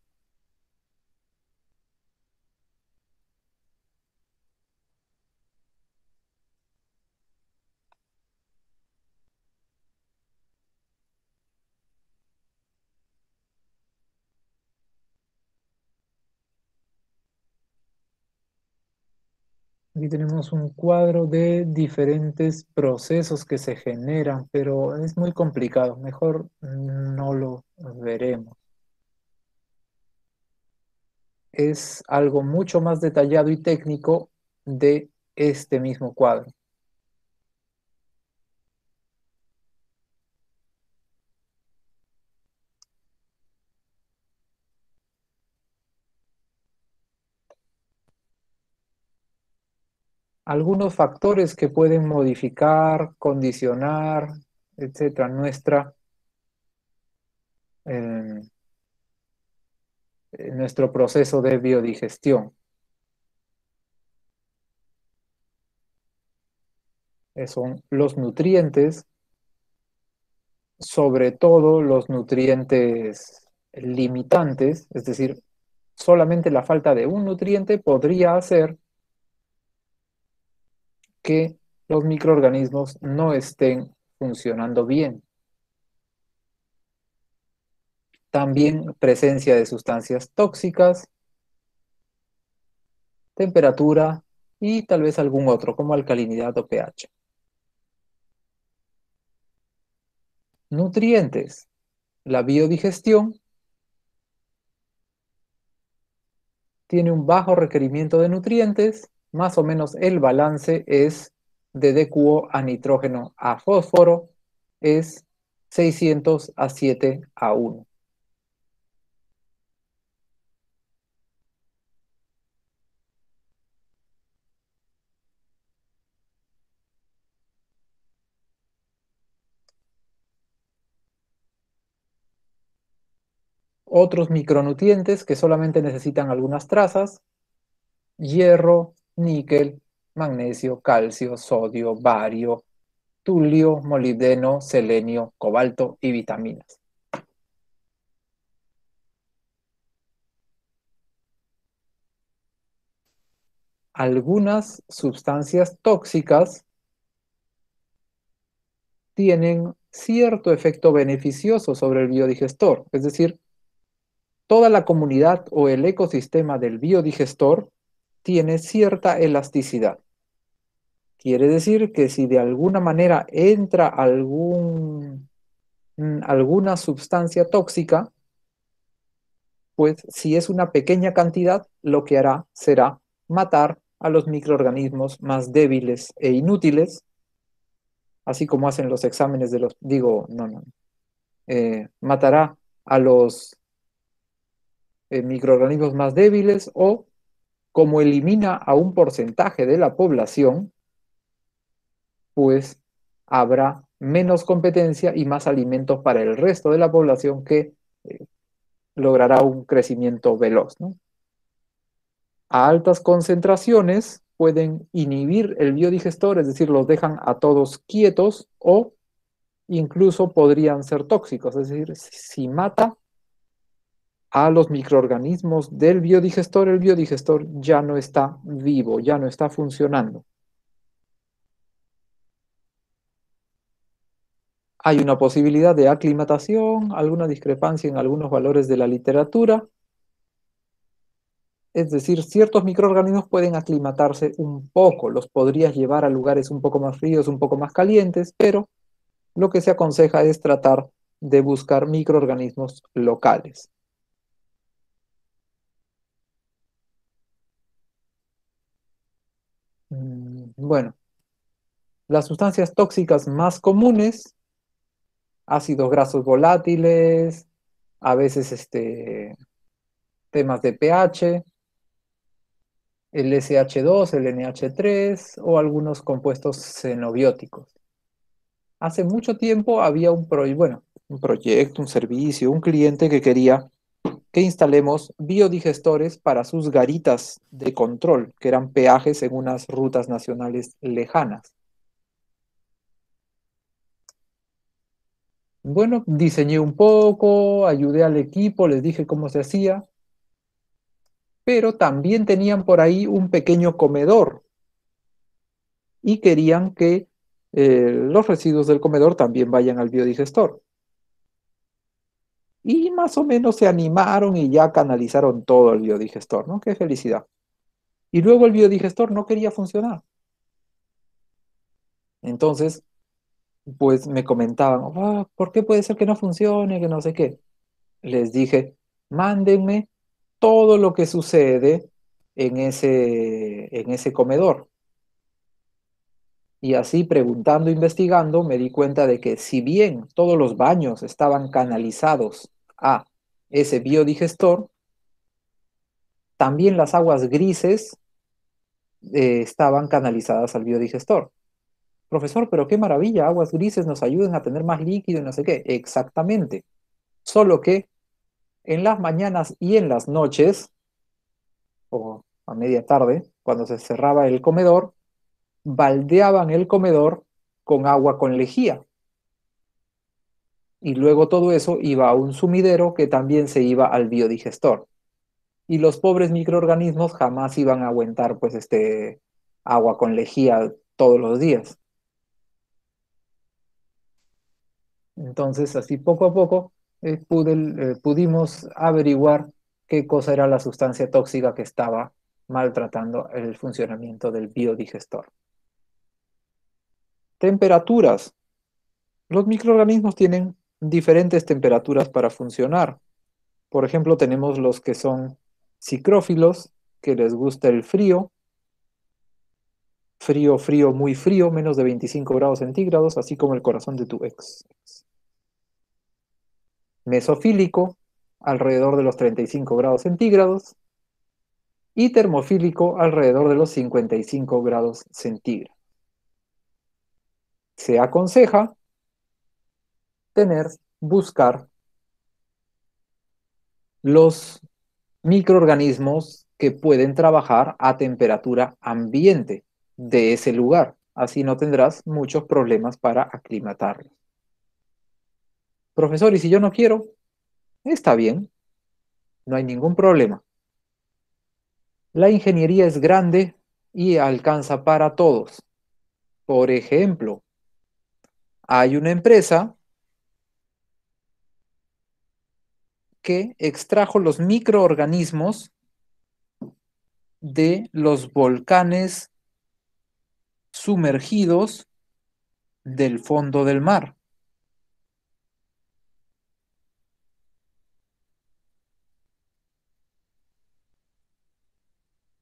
Aquí tenemos un cuadro de diferentes procesos que se generan, pero es muy complicado. Mejor no lo veremos. Es algo mucho más detallado y técnico de este mismo cuadro. Algunos factores que pueden modificar, condicionar, etcétera, nuestra, eh, nuestro proceso de biodigestión. Eh, Son los nutrientes, sobre todo los nutrientes limitantes, es decir, solamente la falta de un nutriente podría hacer que los microorganismos no estén funcionando bien. También presencia de sustancias tóxicas, temperatura y tal vez algún otro, como alcalinidad o pH. Nutrientes. La biodigestión tiene un bajo requerimiento de nutrientes, más o menos el balance es de D Q O a nitrógeno a fósforo, es seiscientos a siete a uno. Otros micronutrientes que solamente necesitan algunas trazas: hierro, níquel, magnesio, calcio, sodio, bario, tulio, molibdeno, selenio, cobalto y vitaminas. Algunas sustancias tóxicas tienen cierto efecto beneficioso sobre el biodigestor, es decir, toda la comunidad o el ecosistema del biodigestor tiene cierta elasticidad. Quiere decir que si de alguna manera entra algún mm, alguna sustancia tóxica, pues si es una pequeña cantidad, lo que hará será matar a los microorganismos más débiles e inútiles, así como hacen los exámenes de los, digo, no, no, eh, matará a los eh, microorganismos más débiles o como elimina a un porcentaje de la población, pues habrá menos competencia y más alimentos para el resto de la población que eh, logrará un crecimiento veloz, ¿no? A altas concentraciones pueden inhibir el biodigestor, es decir, los dejan a todos quietos o incluso podrían ser tóxicos, es decir, si mata a los microorganismos del biodigestor, el biodigestor ya no está vivo, ya no está funcionando. Hay una posibilidad de aclimatación, alguna discrepancia en algunos valores de la literatura. Es decir, ciertos microorganismos pueden aclimatarse un poco, los podrías llevar a lugares un poco más fríos, un poco más calientes, pero lo que se aconseja es tratar de buscar microorganismos locales. Mm, Bueno, las sustancias tóxicas más comunes, ácidos grasos volátiles, a veces este, temas de pH, el ese hache dos, el ene hache tres o algunos compuestos xenobióticos. Hace mucho tiempo había un, pro, bueno, un proyecto, un servicio, un cliente que quería que instalemos biodigestores para sus garitas de control, que eran peajes en unas rutas nacionales lejanas. Bueno, diseñé un poco, ayudé al equipo, les dije cómo se hacía, pero también tenían por ahí un pequeño comedor y querían que eh, los residuos del comedor también vayan al biodigestor. Y más o menos se animaron y ya canalizaron todo el biodigestor, ¿no? Qué felicidad. Y luego el biodigestor no quería funcionar. Entonces, pues me comentaban, "Ah, ¿por qué puede ser que no funcione? Que no sé qué". Les dije, mándenme todo lo que sucede en ese, en ese comedor. Y así, preguntando, investigando, me di cuenta de que si bien todos los baños estaban canalizados a ese biodigestor, también las aguas grises eh, estaban canalizadas al biodigestor. Profesor, pero qué maravilla, aguas grises nos ayudan a tener más líquido y no sé qué. Exactamente. Solo que en las mañanas y en las noches, o a media tarde, cuando se cerraba el comedor, baldeaban el comedor con agua con lejía. Y luego todo eso iba a un sumidero que también se iba al biodigestor. Y los pobres microorganismos jamás iban a aguantar pues este agua con lejía todos los días. Entonces, así poco a poco eh, pude, eh, pudimos averiguar qué cosa era la sustancia tóxica que estaba maltratando el funcionamiento del biodigestor. Temperaturas. Los microorganismos tienen diferentes temperaturas para funcionar. Por ejemplo, tenemos los que son psicrófilos, que les gusta el frío, frío, frío, muy frío, menos de veinticinco grados centígrados, así como el corazón de tu ex. Mesofílico, alrededor de los treinta y cinco grados centígrados, y termofílico, alrededor de los cincuenta y cinco grados centígrados. Se aconseja tener, buscar los microorganismos que pueden trabajar a temperatura ambiente de ese lugar. Así no tendrás muchos problemas para aclimatarlos. Profesor, ¿y si yo no quiero? Está bien, no hay ningún problema. La ingeniería es grande y alcanza para todos. Por ejemplo, hay una empresa que extrajo los microorganismos de los volcanes sumergidos del fondo del mar.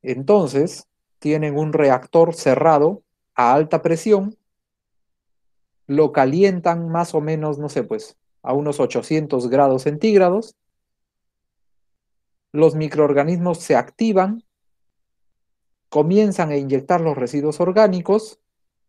Entonces, tienen un reactor cerrado a alta presión, lo calientan más o menos, no sé, pues a unos ochocientos grados centígrados, los microorganismos se activan, comienzan a inyectar los residuos orgánicos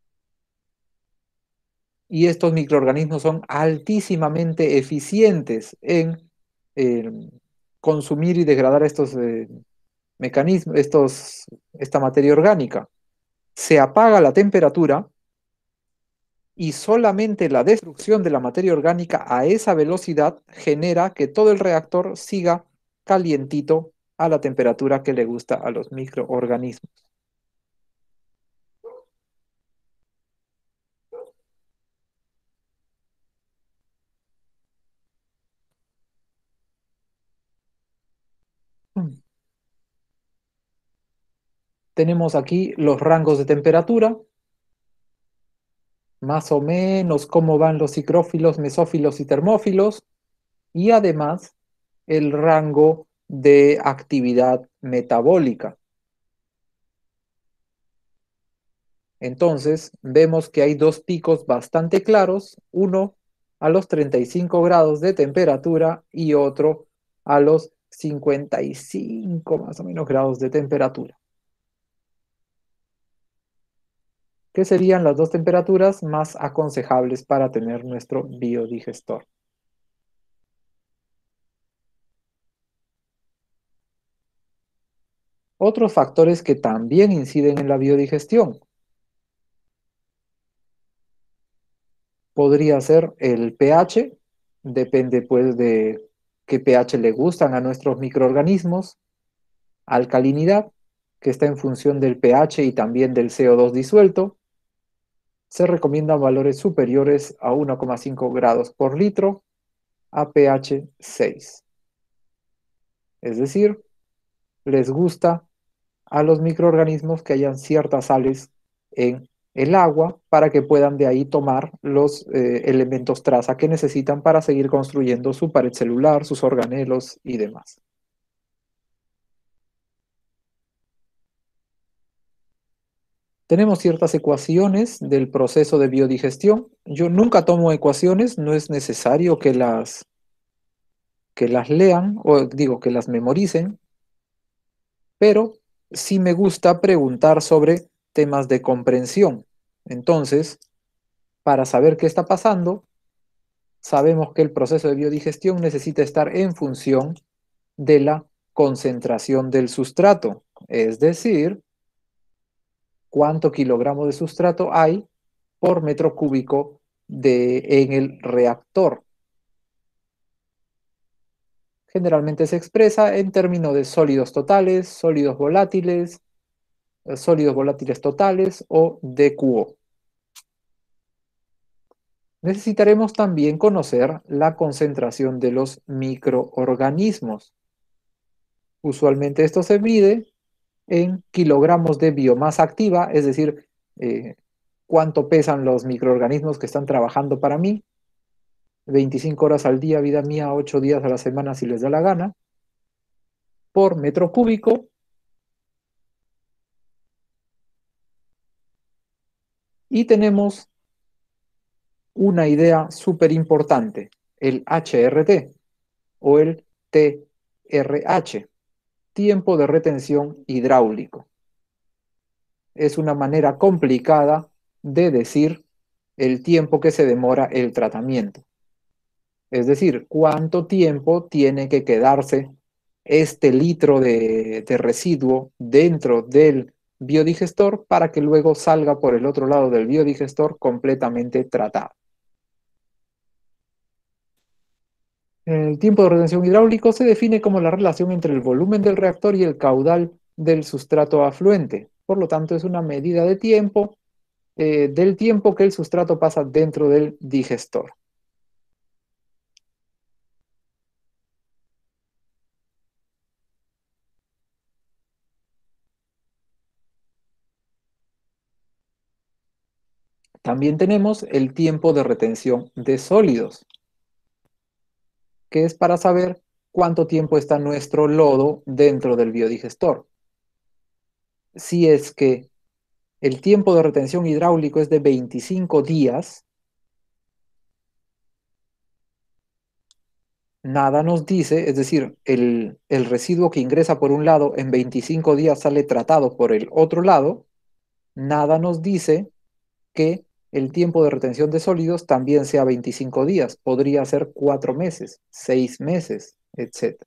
y estos microorganismos son altísimamente eficientes en eh, consumir y degradar estos eh, mecanismos, estos, esta materia orgánica. Se apaga la temperatura y solamente la destrucción de la materia orgánica a esa velocidad genera que todo el reactor siga calientito a la temperatura que le gusta a los microorganismos. Tenemos aquí los rangos de temperatura, más o menos cómo van los cicrófilos, mesófilos y termófilos, y además el rango de actividad metabólica. Entonces, vemos que hay dos picos bastante claros, uno a los treinta y cinco grados de temperatura y otro a los cincuenta y cinco más o menos grados de temperatura. ¿Qué serían las dos temperaturas más aconsejables para tener nuestro biodigestor? Otros factores que también inciden en la biodigestión. Podría ser el pH, depende pues de qué pH le gustan a nuestros microorganismos. Alcalinidad, que está en función del pH y también del C O dos disuelto. Se recomiendan valores superiores a uno coma cinco grados por litro a pH seis. Es decir, les gusta a los microorganismos que hayan ciertas sales en el agua para que puedan de ahí tomar los eh, elementos traza que necesitan para seguir construyendo su pared celular, sus organelos y demás. Tenemos ciertas ecuaciones del proceso de biodigestión. Yo nunca tomo ecuaciones, no es necesario que las, que las lean o digo que las memoricen, pero sí me gusta preguntar sobre temas de comprensión. Entonces, para saber qué está pasando, sabemos que el proceso de biodigestión necesita estar en función de la concentración del sustrato, es decir, cuánto kilogramos de sustrato hay por metro cúbico de, en el reactor. Generalmente se expresa en términos de sólidos totales, sólidos volátiles, eh, sólidos volátiles totales o D Q O. Necesitaremos también conocer la concentración de los microorganismos. Usualmente esto se mide en kilogramos de biomasa activa, es decir, eh, cuánto pesan los microorganismos que están trabajando para mí, veinticinco horas al día, vida mía, ocho días a la semana si les da la gana, por metro cúbico. Y tenemos una idea súper importante, el H R T o el T R H, tiempo de retención hidráulico. Es una manera complicada de decir el tiempo que se demora el tratamiento. Es decir, cuánto tiempo tiene que quedarse este litro de, de residuo dentro del biodigestor para que luego salga por el otro lado del biodigestor completamente tratado. El tiempo de retención hidráulico se define como la relación entre el volumen del reactor y el caudal del sustrato afluente. Por lo tanto, es una medida de tiempo, eh, del tiempo que el sustrato pasa dentro del digestor. También tenemos el tiempo de retención de sólidos, que es para saber cuánto tiempo está nuestro lodo dentro del biodigestor. Si es que el tiempo de retención hidráulico es de veinticinco días, nada nos dice, es decir, el, el residuo que ingresa por un lado en veinticinco días sale tratado por el otro lado, nada nos dice que el tiempo de retención de sólidos también sea veinticinco días, podría ser cuatro meses, seis meses, etcétera.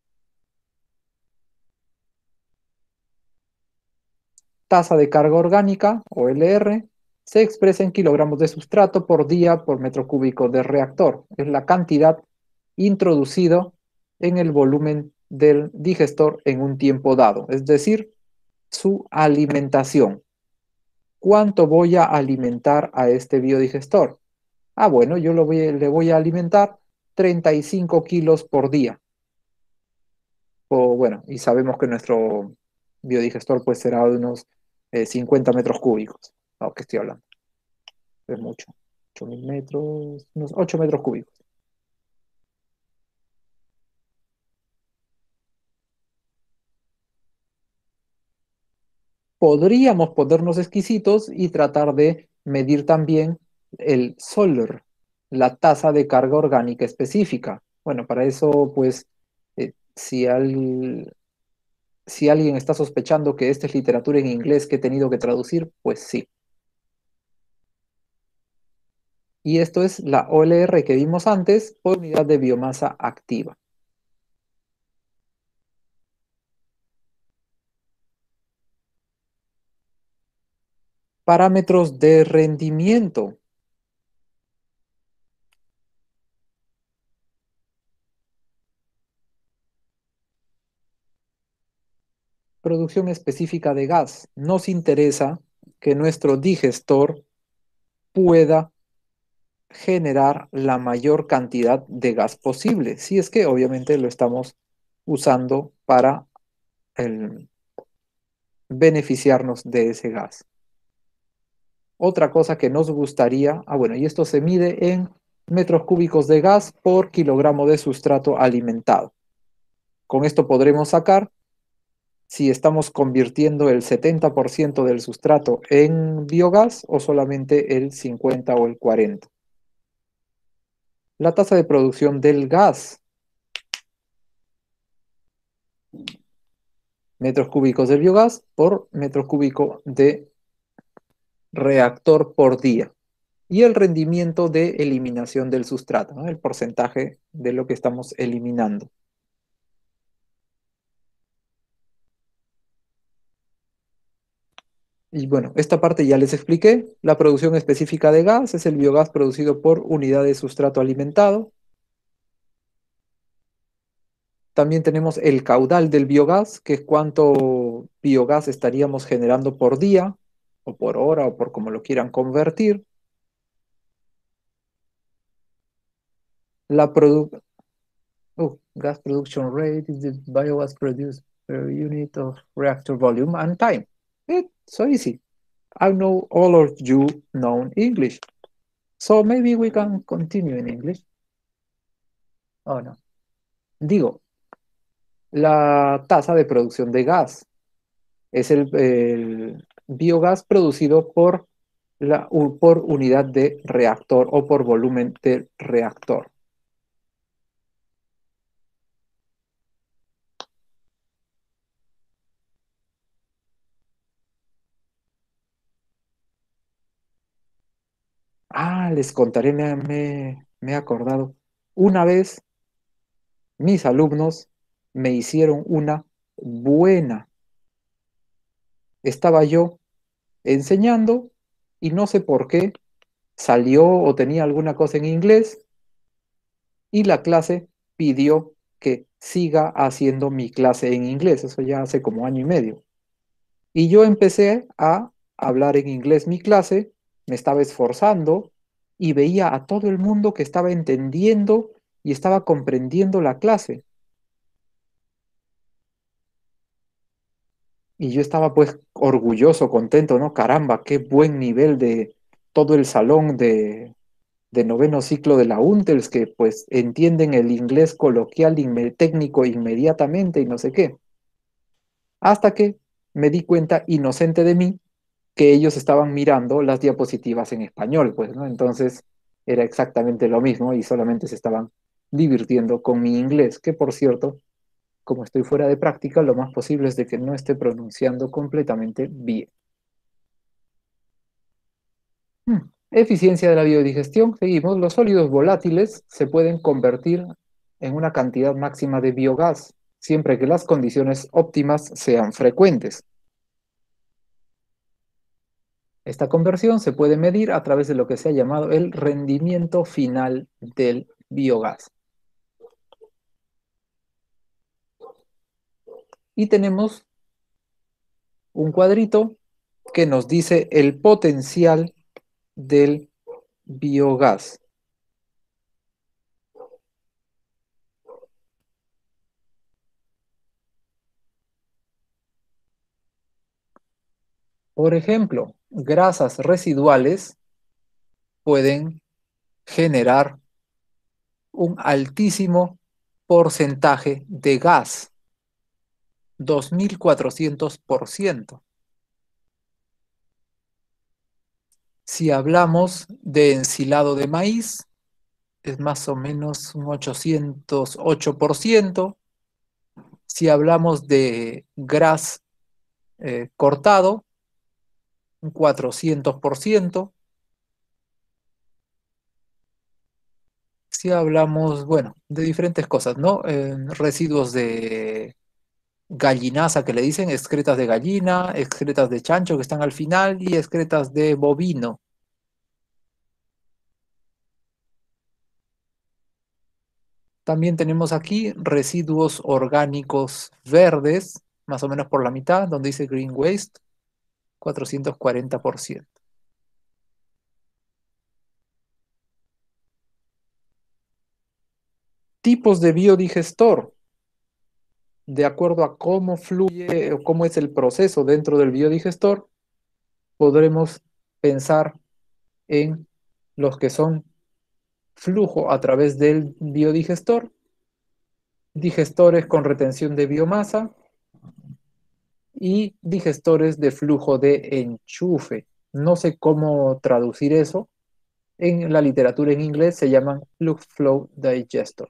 Tasa de carga orgánica, o L R, se expresa en kilogramos de sustrato por día por metro cúbico de reactor. Es la cantidad introducido en el volumen del digestor en un tiempo dado, es decir, su alimentación. ¿Cuánto voy a alimentar a este biodigestor? Ah, bueno, yo lo voy, le voy a alimentar treinta y cinco kilos por día. O bueno, y sabemos que nuestro biodigestor pues será de unos eh, cincuenta metros cúbicos. ¿No? ¿Qué estoy hablando? Es mucho. ocho mil metros, unos ocho metros cúbicos. Podríamos ponernos exquisitos y tratar de medir también el SOLR, la tasa de carga orgánica específica. Bueno, para eso, pues, eh, si, al- si alguien está sospechando que esta es literatura en inglés que he tenido que traducir, pues sí. Y esto es la O L R que vimos antes por unidad de biomasa activa. Parámetros de rendimiento. Producción específica de gas. Nos interesa que nuestro digestor pueda generar la mayor cantidad de gas posible, si es que obviamente lo estamos usando para el, beneficiarnos de ese gas. Otra cosa que nos gustaría, ah bueno, y esto se mide en metros cúbicos de gas por kilogramo de sustrato alimentado. Con esto podremos sacar si estamos convirtiendo el setenta por ciento del sustrato en biogás o solamente el cincuenta o el cuarenta. La tasa de producción del gas, metros cúbicos de biogás por metro cúbico de reactor por día. Y el rendimiento de eliminación del sustrato, ¿no? El porcentaje de lo que estamos eliminando. Y bueno, esta parte ya les expliqué. La producción específica de gas es el biogás producido por unidad de sustrato alimentado. También tenemos el caudal del biogás, que es cuánto biogás estaríamos generando por día, o por hora, o por como lo quieran convertir. La produ oh, gas production rate is the biogas produced per unit of reactor volume and time. It's so easy. I know all of you know English. So maybe we can continue in English. Oh, no. Digo, la tasa de producción de gas es el, el biogás producido por, la, por unidad de reactor o por volumen de reactor. Ah, les contaré, me, me, me he acordado. Una vez mis alumnos me hicieron una buena. Estaba yo enseñando y no sé por qué salió o tenía alguna cosa en inglés y la clase pidió que siga haciendo mi clase en inglés. Eso ya hace como año y medio. Y yo empecé a hablar en inglés mi clase, me estaba esforzando y veía a todo el mundo que estaba entendiendo y estaba comprendiendo la clase. Y yo estaba pues orgulloso, contento, ¿no? Caramba, qué buen nivel de todo el salón de, de noveno ciclo de la UNTELS que pues entienden el inglés coloquial inme- técnico inmediatamente y no sé qué. Hasta que me di cuenta, inocente de mí, que ellos estaban mirando las diapositivas en español, pues, ¿no? Entonces era exactamente lo mismo y solamente se estaban divirtiendo con mi inglés, que por cierto, como estoy fuera de práctica, lo más posible es de que no esté pronunciando completamente bien. Hmm. Eficiencia de la biodigestión. Seguimos. Los sólidos volátiles se pueden convertir en una cantidad máxima de biogás, siempre que las condiciones óptimas sean frecuentes. Esta conversión se puede medir a través de lo que se ha llamado el rendimiento final del biogás. Y tenemos un cuadrito que nos dice el potencial del biogás. Por ejemplo, grasas residuales pueden generar un altísimo porcentaje de gas, dos mil cuatrocientos por ciento. Si hablamos de ensilado de maíz, es más o menos un ochocientos ocho por ciento. Si hablamos de gras eh, cortado, un cuatrocientos por ciento. Si hablamos, bueno, de diferentes cosas, ¿no? Eh, residuos de gallinaza que le dicen, excretas de gallina, excretas de chancho que están al final y excretas de bovino. También tenemos aquí residuos orgánicos verdes, más o menos por la mitad, donde dice Green Waste, cuatrocientos cuarenta por ciento. Tipos de biodigestor. De acuerdo a cómo fluye o cómo es el proceso dentro del biodigestor, podremos pensar en los que son flujo a través del biodigestor, digestores con retención de biomasa y digestores de flujo de enchufe. No sé cómo traducir eso. En la literatura en inglés se llaman Plug Flow Digestor.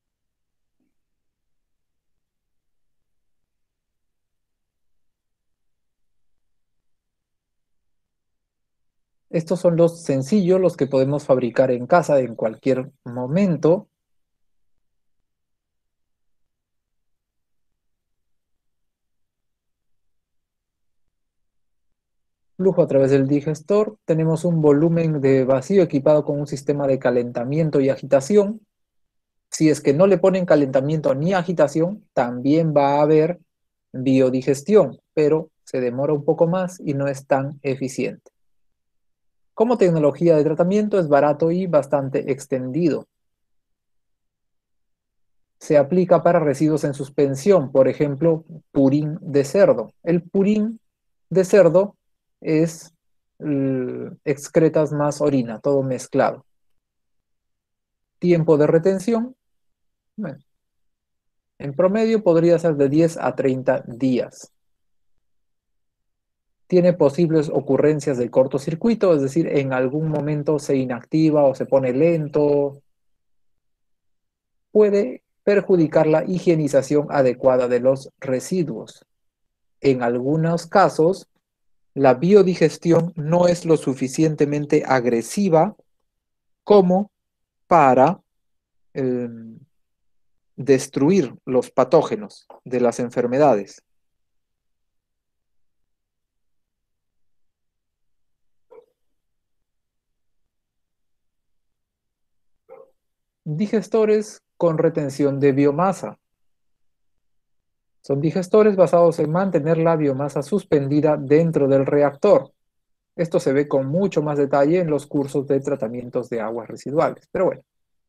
Estos son los sencillos, los que podemos fabricar en casa en cualquier momento. Flujo a través del digestor. Tenemos un volumen de vacío equipado con un sistema de calentamiento y agitación. Si es que no le ponen calentamiento ni agitación, también va a haber biodigestión, pero se demora un poco más y no es tan eficiente. Como tecnología de tratamiento es barato y bastante extendido. Se aplica para residuos en suspensión, por ejemplo, purín de cerdo. El purín de cerdo es eh, excretas más orina, todo mezclado. Tiempo de retención, bueno, en promedio podría ser de diez a treinta días. Tiene posibles ocurrencias de cortocircuito, es decir, en algún momento se inactiva o se pone lento. Puede perjudicar la higienización adecuada de los residuos. En algunos casos, la biodigestión no es lo suficientemente agresiva como para eh, destruir los patógenos de las enfermedades. Digestores con retención de biomasa. Son digestores basados en mantener la biomasa suspendida dentro del reactor. Esto se ve con mucho más detalle en los cursos de tratamientos de aguas residuales. Pero bueno,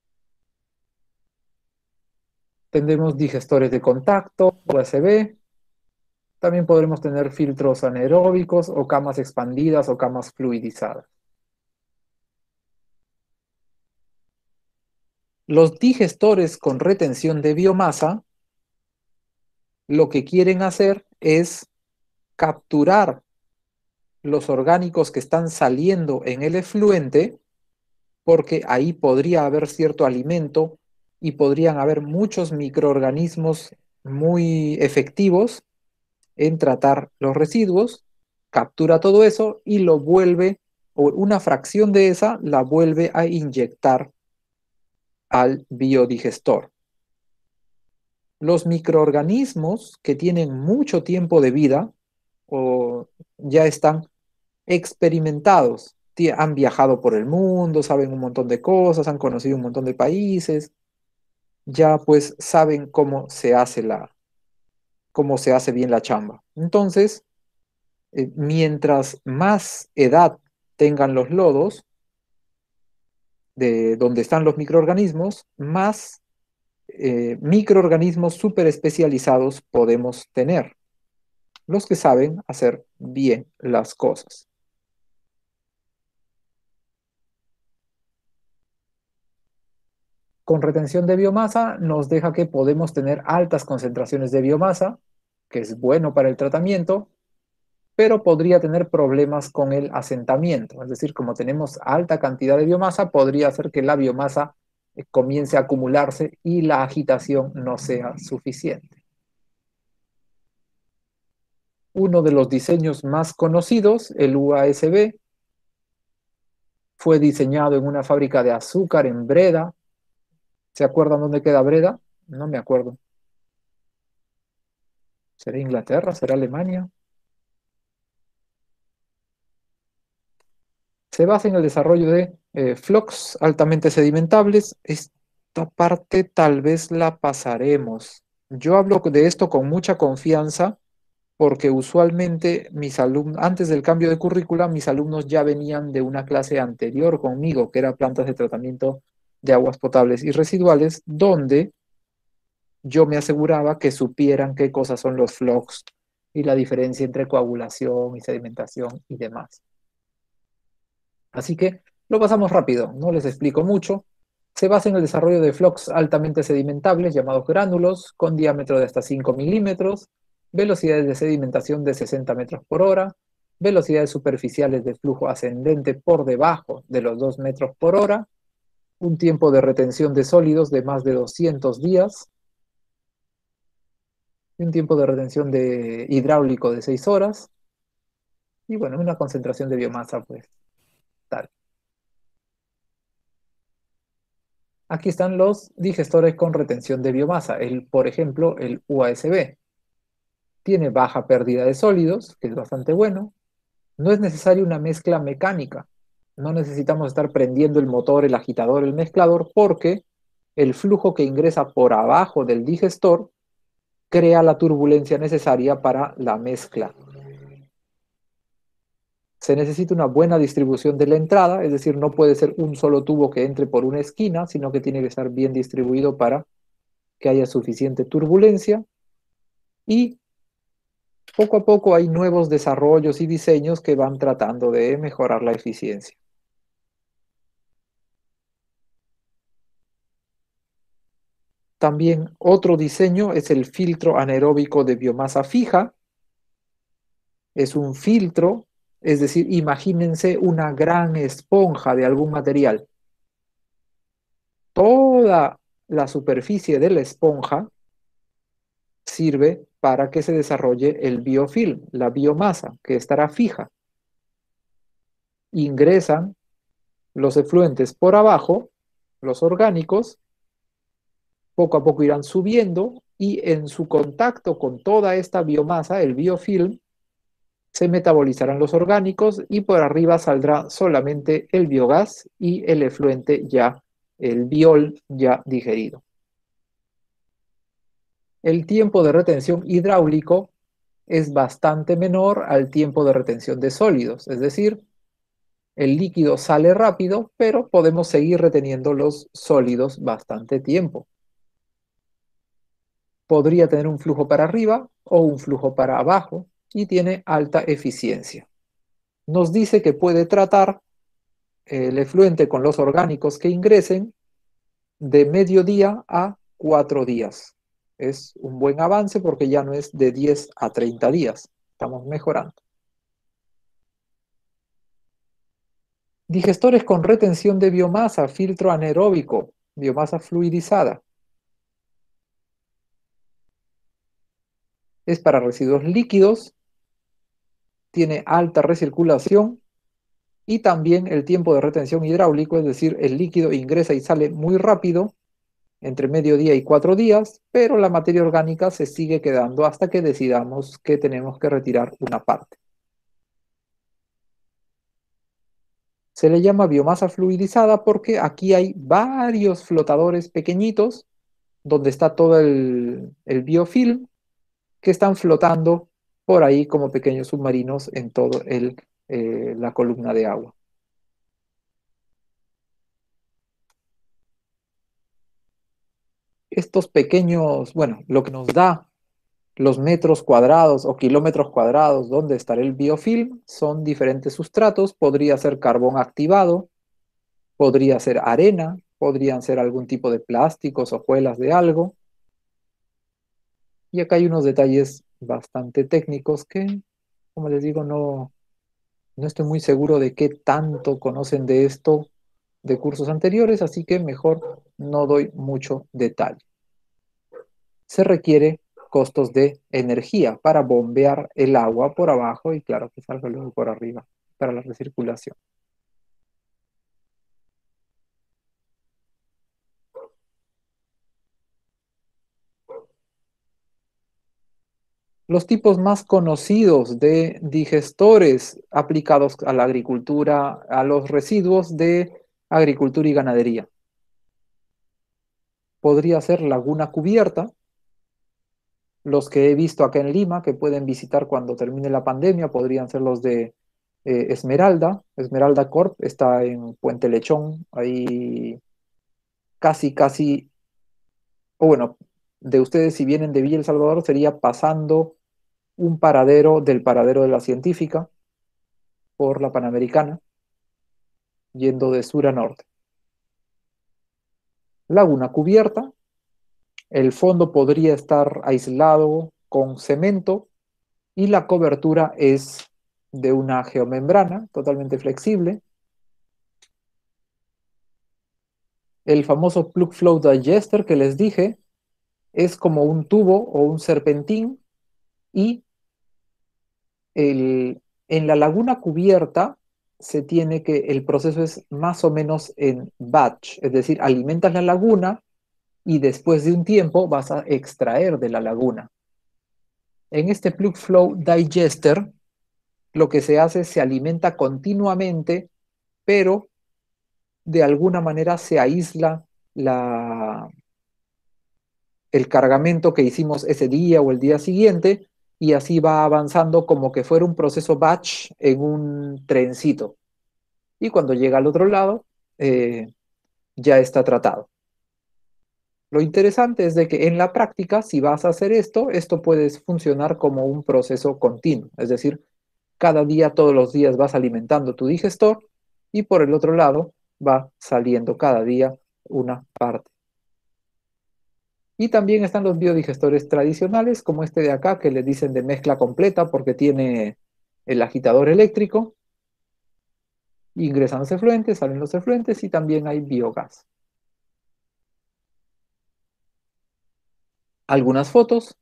tendremos digestores de contacto, U S B. También podremos tener filtros anaeróbicos o camas expandidas o camas fluidizadas. Los digestores con retención de biomasa lo que quieren hacer es capturar los orgánicos que están saliendo en el efluente, porque ahí podría haber cierto alimento y podrían haber muchos microorganismos muy efectivos en tratar los residuos, captura todo eso y lo vuelve, o una fracción de esa la vuelve a inyectar al biodigestor. Los microorganismos que tienen mucho tiempo de vida o ya están experimentados, han viajado por el mundo, saben un montón de cosas, han conocido un montón de países, ya pues saben cómo se hace la, cómo se hace bien la chamba. Entonces, eh, mientras más edad tengan los lodos, de donde están los microorganismos, más eh, microorganismos súper especializados podemos tener, los que saben hacer bien las cosas. Con retención de biomasa nos deja que podemos tener altas concentraciones de biomasa, que es bueno para el tratamiento, pero podría tener problemas con el asentamiento. Es decir, como tenemos alta cantidad de biomasa, podría hacer que la biomasa eh, comience a acumularse y la agitación no sea suficiente. Uno de los diseños más conocidos, el U A S B, fue diseñado en una fábrica de azúcar en Breda. ¿Se acuerdan dónde queda Breda? No me acuerdo. ¿Será Inglaterra? ¿Será Alemania? Se basa en el desarrollo de eh, flocks altamente sedimentables. Esta parte tal vez la pasaremos. Yo hablo de esto con mucha confianza porque usualmente mis alumnos, antes del cambio de currícula, mis alumnos ya venían de una clase anterior conmigo, que era plantas de tratamiento de aguas potables y residuales, donde yo me aseguraba que supieran qué cosas son los flocks y la diferencia entre coagulación y sedimentación y demás. Así que lo pasamos rápido, no les explico mucho. Se basa en el desarrollo de flocks altamente sedimentables llamados gránulos con diámetro de hasta cinco milímetros, velocidades de sedimentación de sesenta metros por hora, velocidades superficiales de flujo ascendente por debajo de los dos metros por hora, un tiempo de retención de sólidos de más de doscientos días, y un tiempo de retención de hidráulico de seis horas, y bueno, una concentración de biomasa pues tal. Aquí están los digestores con retención de biomasa. El, por ejemplo, el U A S B. Tiene baja pérdida de sólidos, que es bastante bueno. No es necesaria una mezcla mecánica. No necesitamos estar prendiendo el motor, el agitador, el mezclador, porque el flujo que ingresa por abajo del digestor crea la turbulencia necesaria para la mezcla. Se necesita una buena distribución de la entrada, es decir, no puede ser un solo tubo que entre por una esquina, sino que tiene que estar bien distribuido para que haya suficiente turbulencia. Y poco a poco hay nuevos desarrollos y diseños que van tratando de mejorar la eficiencia. También otro diseño es el filtro anaeróbico de biomasa fija. Es un filtro, es decir, imagínense una gran esponja de algún material. Toda la superficie de la esponja sirve para que se desarrolle el biofilm, la biomasa, que estará fija. Ingresan los efluentes por abajo, los orgánicos, poco a poco irán subiendo y en su contacto con toda esta biomasa, el biofilm, se metabolizarán los orgánicos y por arriba saldrá solamente el biogás y el efluente ya, el biol ya digerido. El tiempo de retención hidráulico es bastante menor al tiempo de retención de sólidos, es decir, el líquido sale rápido, pero podemos seguir reteniendo los sólidos bastante tiempo. Podría tener un flujo para arriba o un flujo para abajo y tiene alta eficiencia. Nos dice que puede tratar el efluente con los orgánicos que ingresen de mediodía a cuatro días. Es un buen avance porque ya no es de diez a treinta días. estamos mejorando. Digestores con retención de biomasa, filtro anaeróbico, biomasa fluidizada. Es para residuos líquidos, tiene alta recirculación y también el tiempo de retención hidráulico, es decir, el líquido ingresa y sale muy rápido, entre mediodía y cuatro días, pero la materia orgánica se sigue quedando hasta que decidamos que tenemos que retirar una parte. Se le llama biomasa fluidizada porque aquí hay varios flotadores pequeñitos donde está todo el, el biofilm que están flotando por ahí como pequeños submarinos en toda eh, la columna de agua. Estos pequeños, bueno, lo que nos da los metros cuadrados o kilómetros cuadrados donde estará el biofilm son diferentes sustratos, podría ser carbón activado, podría ser arena, podrían ser algún tipo de plásticos, hojuelas de algo. Y acá hay unos detalles bastante técnicos que, como les digo, no, no estoy muy seguro de qué tanto conocen de esto de cursos anteriores, así que mejor no doy mucho detalle. Se requiere costos de energía para bombear el agua por abajo y claro que salga luego por arriba para la recirculación. Los tipos más conocidos de digestores aplicados a la agricultura, a los residuos de agricultura y ganadería. Podría ser laguna cubierta, los que he visto acá en Lima, que pueden visitar cuando termine la pandemia, podrían ser los de eh, Esmeralda. Esmeralda Corp está en Puente Lechón, ahí casi, casi, o bueno, de ustedes si vienen de Villa El Salvador, sería pasando un paradero del paradero de la Científica por la Panamericana, yendo de sur a norte. Laguna cubierta, el fondo podría estar aislado con cemento y la cobertura es de una geomembrana totalmente flexible. El famoso plug flow digester que les dije es como un tubo o un serpentín y el, en la laguna cubierta se tiene que, el proceso es más o menos en batch, es decir, alimentas la laguna y después de un tiempo vas a extraer de la laguna. En este plug flow digester lo que se hace es se alimenta continuamente, pero de alguna manera se aísla la, el cargamento que hicimos ese día o el día siguiente y así va avanzando como que fuera un proceso batch en un trencito. Y cuando llega al otro lado, eh, ya está tratado. Lo interesante es de que en la práctica, si vas a hacer esto, esto puede funcionar como un proceso continuo. Es decir, cada día, todos los días vas alimentando tu digestor y por el otro lado va saliendo cada día una parte. Y también están los biodigestores tradicionales, como este de acá, que le dicen de mezcla completa porque tiene el agitador eléctrico. Ingresan los efluentes, salen los efluentes y también hay biogás. Algunas fotos.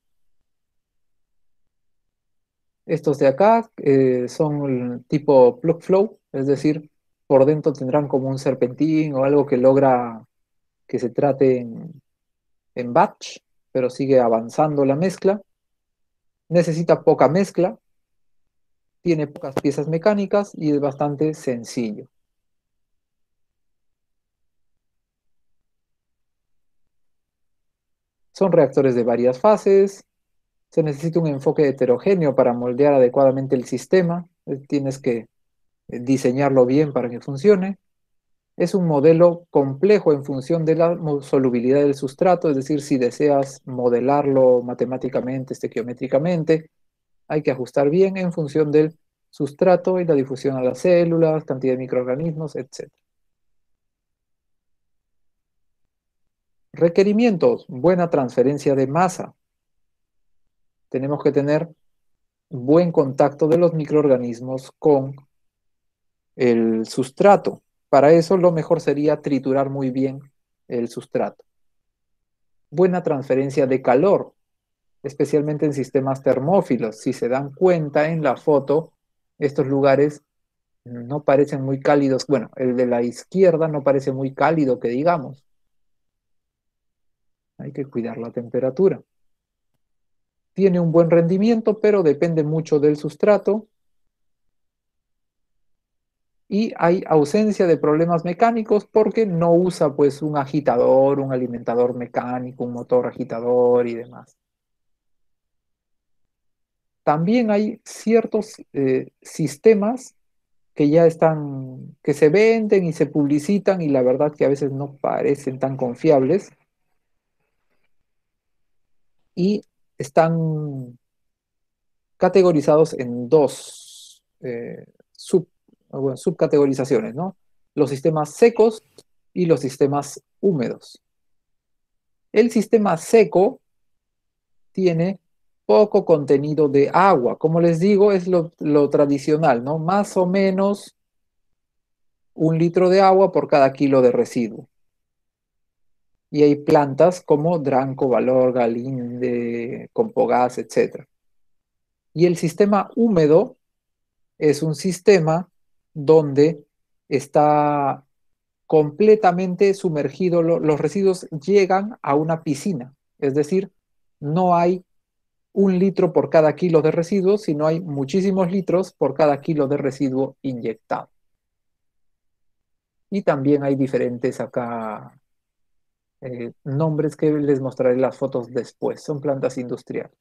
Estos de acá eh, son tipo plug flow, es decir, por dentro tendrán como un serpentín o algo que logra que se trate en, en batch, pero sigue avanzando la mezcla. Necesita poca mezcla, tiene pocas piezas mecánicas y es bastante sencillo. Son reactores de varias fases, se necesita un enfoque heterogéneo para moldear adecuadamente el sistema, eh, tienes que eh, diseñarlo bien para que funcione. Es un modelo complejo en función de la solubilidad del sustrato, es decir, si deseas modelarlo matemáticamente, estequiométricamente, hay que ajustar bien en función del sustrato y la difusión a las células, cantidad de microorganismos, etcétera. Requerimientos, buena transferencia de masa. Tenemos que tener buen contacto de los microorganismos con el sustrato. Para eso lo mejor sería triturar muy bien el sustrato. Buena transferencia de calor, especialmente en sistemas termófilos. Si se dan cuenta en la foto, estos lugares no parecen muy cálidos. Bueno, el de la izquierda no parece muy cálido, que digamos. Hay que cuidar la temperatura. Tiene un buen rendimiento, pero depende mucho del sustrato. Y hay ausencia de problemas mecánicos porque no usa pues un agitador, un alimentador mecánico, un motor agitador y demás. También hay ciertos eh, sistemas que ya están, que se venden y se publicitan y la verdad que a veces no parecen tan confiables y están categorizados en dos eh, sub, bueno, subcategorizaciones, ¿no? Los sistemas secos y los sistemas húmedos. El sistema seco tiene poco contenido de agua. Como les digo, es lo, lo tradicional, ¿no? Más o menos un litro de agua por cada kilo de residuo. Y hay plantas como Dranco, Valorga, Linde, Compogás, etcétera. Y el sistema húmedo es un sistema donde está completamente sumergido, lo, los residuos llegan a una piscina, es decir, no hay un litro por cada kilo de residuos, sino hay muchísimos litros por cada kilo de residuo inyectado. Y también hay diferentes acá eh, nombres que les mostraré las fotos después, son plantas industriales.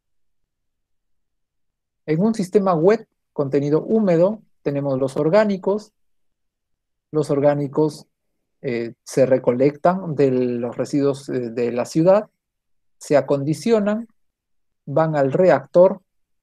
En un sistema wet, contenido húmedo, tenemos los orgánicos. Los orgánicos eh, se recolectan de los residuos eh, de la ciudad, se acondicionan, van al reactor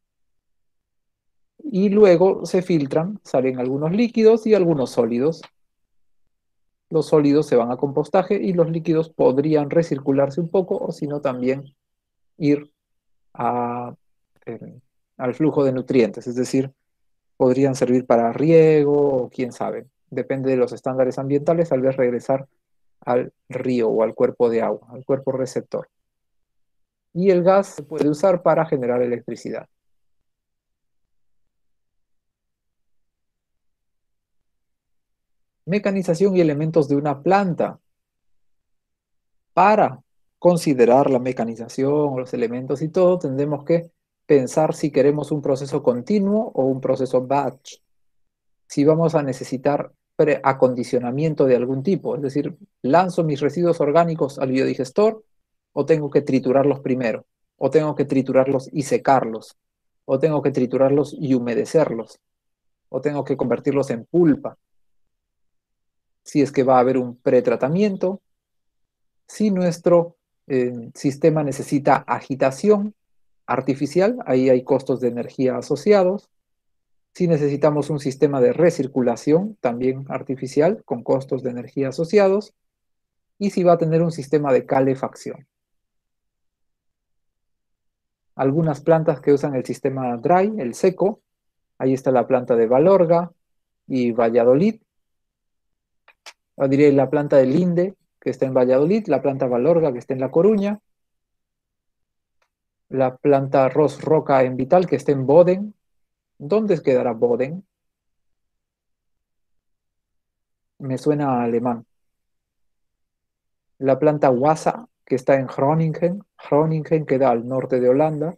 y luego se filtran, salen algunos líquidos y algunos sólidos. Los sólidos se van a compostaje y los líquidos podrían recircularse un poco o si no también ir a, eh, al flujo de nutrientes, es decir, podrían servir para riego o quién sabe, depende de los estándares ambientales, tal vez regresar al río o al cuerpo de agua, al cuerpo receptor. Y el gas se puede usar para generar electricidad. Mecanización y elementos de una planta. Para considerar la mecanización, los elementos y todo, tendremos que pensar si queremos un proceso continuo o un proceso batch. Si vamos a necesitar acondicionamiento de algún tipo, es decir, lanzo mis residuos orgánicos al biodigestor o tengo que triturarlos primero, o tengo que triturarlos y secarlos, o tengo que triturarlos y humedecerlos, o tengo que convertirlos en pulpa. Si es que va a haber un pretratamiento, si nuestro eh, sistema necesita agitación artificial, ahí hay costos de energía asociados. Si necesitamos un sistema de recirculación, también artificial, con costos de energía asociados. Y si va a tener un sistema de calefacción. Algunas plantas que usan el sistema dry, el seco, ahí está la planta de Valorga y Valladolid. O diré la planta de Linde, que está en Valladolid, la planta Valorga, que está en La Coruña, la planta Ros Roca en Vital, que está en Boden. ¿Dónde quedará Boden? Me suena a alemán. La planta Wasa, que está en Groningen. Groningen queda al norte de Holanda.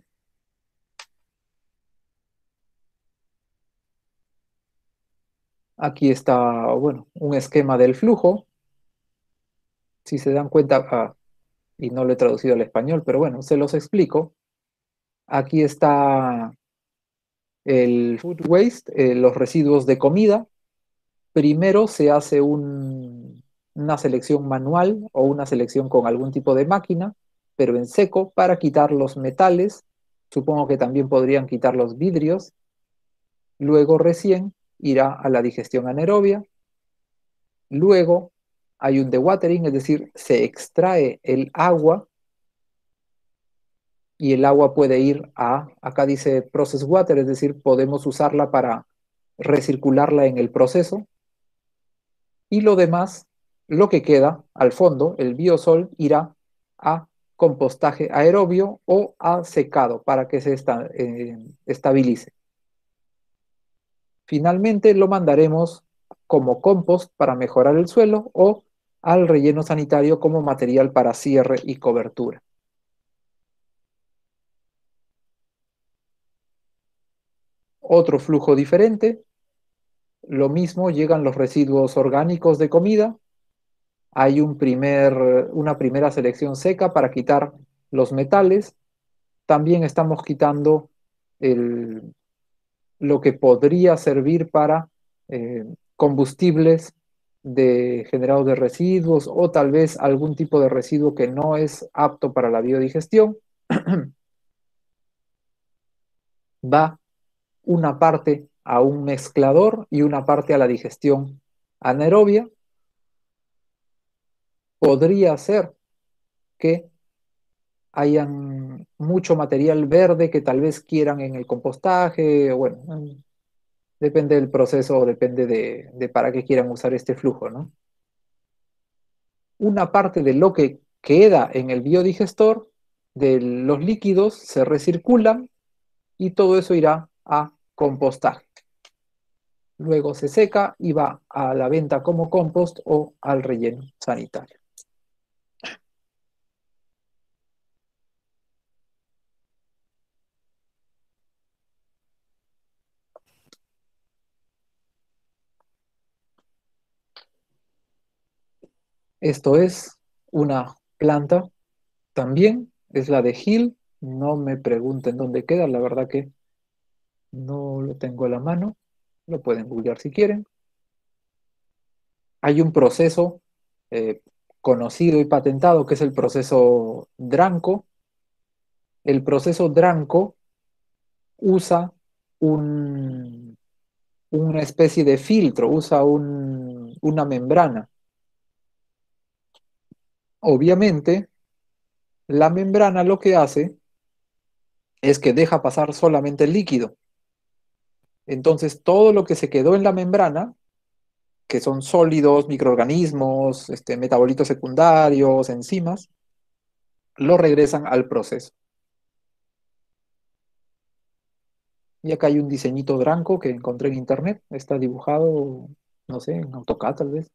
Aquí está, bueno, un esquema del flujo. Si se dan cuenta, ah, y no lo he traducido al español, pero bueno, se los explico. Aquí está el food waste, eh, los residuos de comida. Primero se hace un, una selección manual o una selección con algún tipo de máquina, pero en seco para quitar los metales. Supongo que también podrían quitar los vidrios. Luego recién irá a la digestión anaerobia. Luego hay un dewatering, es decir, se extrae el agua y el agua puede ir a, acá dice process water, es decir, podemos usarla para recircularla en el proceso. Y lo demás, lo que queda al fondo, el biosol, irá a compostaje aerobio o a secado para que se esta, eh, estabilice. Finalmente lo mandaremos como compost para mejorar el suelo o al relleno sanitario como material para cierre y cobertura. Otro flujo diferente, lo mismo, llegan los residuos orgánicos de comida, hay un primer, una primera selección seca para quitar los metales, también estamos quitando el, lo que podría servir para eh, combustibles de generados de residuos o tal vez algún tipo de residuo que no es apto para la biodigestión. Va una parte a un mezclador y una parte a la digestión anaerobia. Podría ser que hayan mucho material verde que tal vez quieran en el compostaje, bueno, depende del proceso, depende de, de para qué quieran usar este flujo, ¿no? Una parte de lo que queda en el biodigestor de los líquidos se recirculan y todo eso irá a compostaje. Luego se seca y va a la venta como compost o al relleno sanitario. Esto es una planta también, es la de Hill. No me pregunten dónde queda, la verdad que no lo tengo a la mano. Lo pueden googlear si quieren. Hay un proceso eh, conocido y patentado que es el proceso Dranco. El proceso Dranco usa un, una especie de filtro, usa un, una membrana. Obviamente, la membrana lo que hace es que deja pasar solamente el líquido. Entonces, todo lo que se quedó en la membrana, que son sólidos, microorganismos, este, metabolitos secundarios, enzimas, lo regresan al proceso. Y acá hay un diseñito Dranco que encontré en internet, está dibujado, no sé, en AutoCAD tal vez.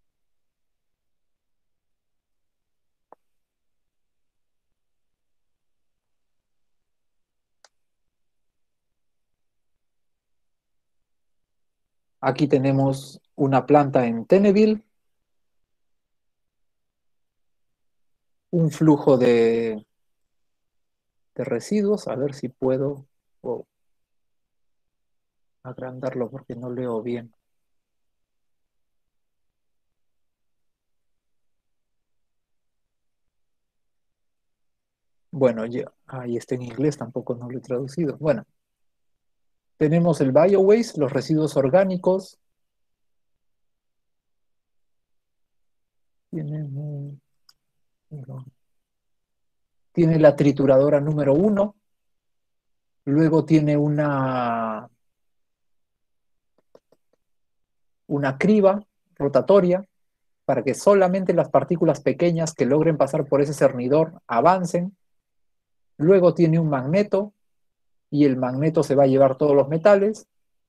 Aquí tenemos una planta en Tenneville, un flujo de, de residuos, a ver si puedo oh, agrandarlo porque no leo bien. Bueno, ya, ahí está en inglés, tampoco no lo he traducido. Bueno, tenemos el biowaste, los residuos orgánicos. Tiene, un- tiene la trituradora número uno, luego tiene una, una criba rotatoria para que solamente las partículas pequeñas que logren pasar por ese cernidor avancen. Luego tiene un magneto y el magneto se va a llevar todos los metales.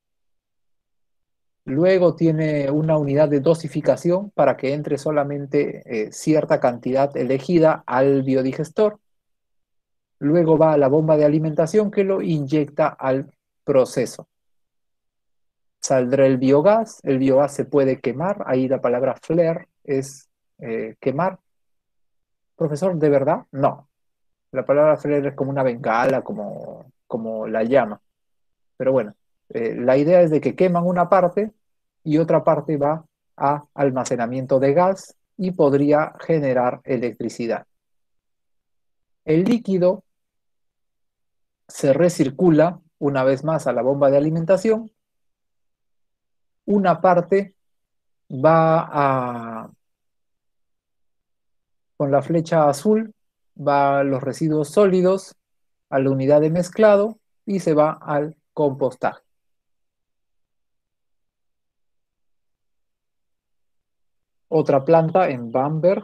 Luego tiene una unidad de dosificación para que entre solamente eh, cierta cantidad elegida al biodigestor. Luego va a la bomba de alimentación que lo inyecta al proceso. Saldrá el biogás, el biogás se puede quemar, ahí la palabra flare es eh, quemar. Profesor, ¿de verdad? No. La palabra flare es como una bengala, como, como la llama. Pero bueno, eh, la idea es de que queman una parte y otra parte va a almacenamiento de gas y podría generar electricidad. El líquido se recircula una vez más a la bomba de alimentación. Una parte va a, con la flecha azul, va a los residuos sólidos a la unidad de mezclado y se va al compostaje. Otra planta en Bamberg.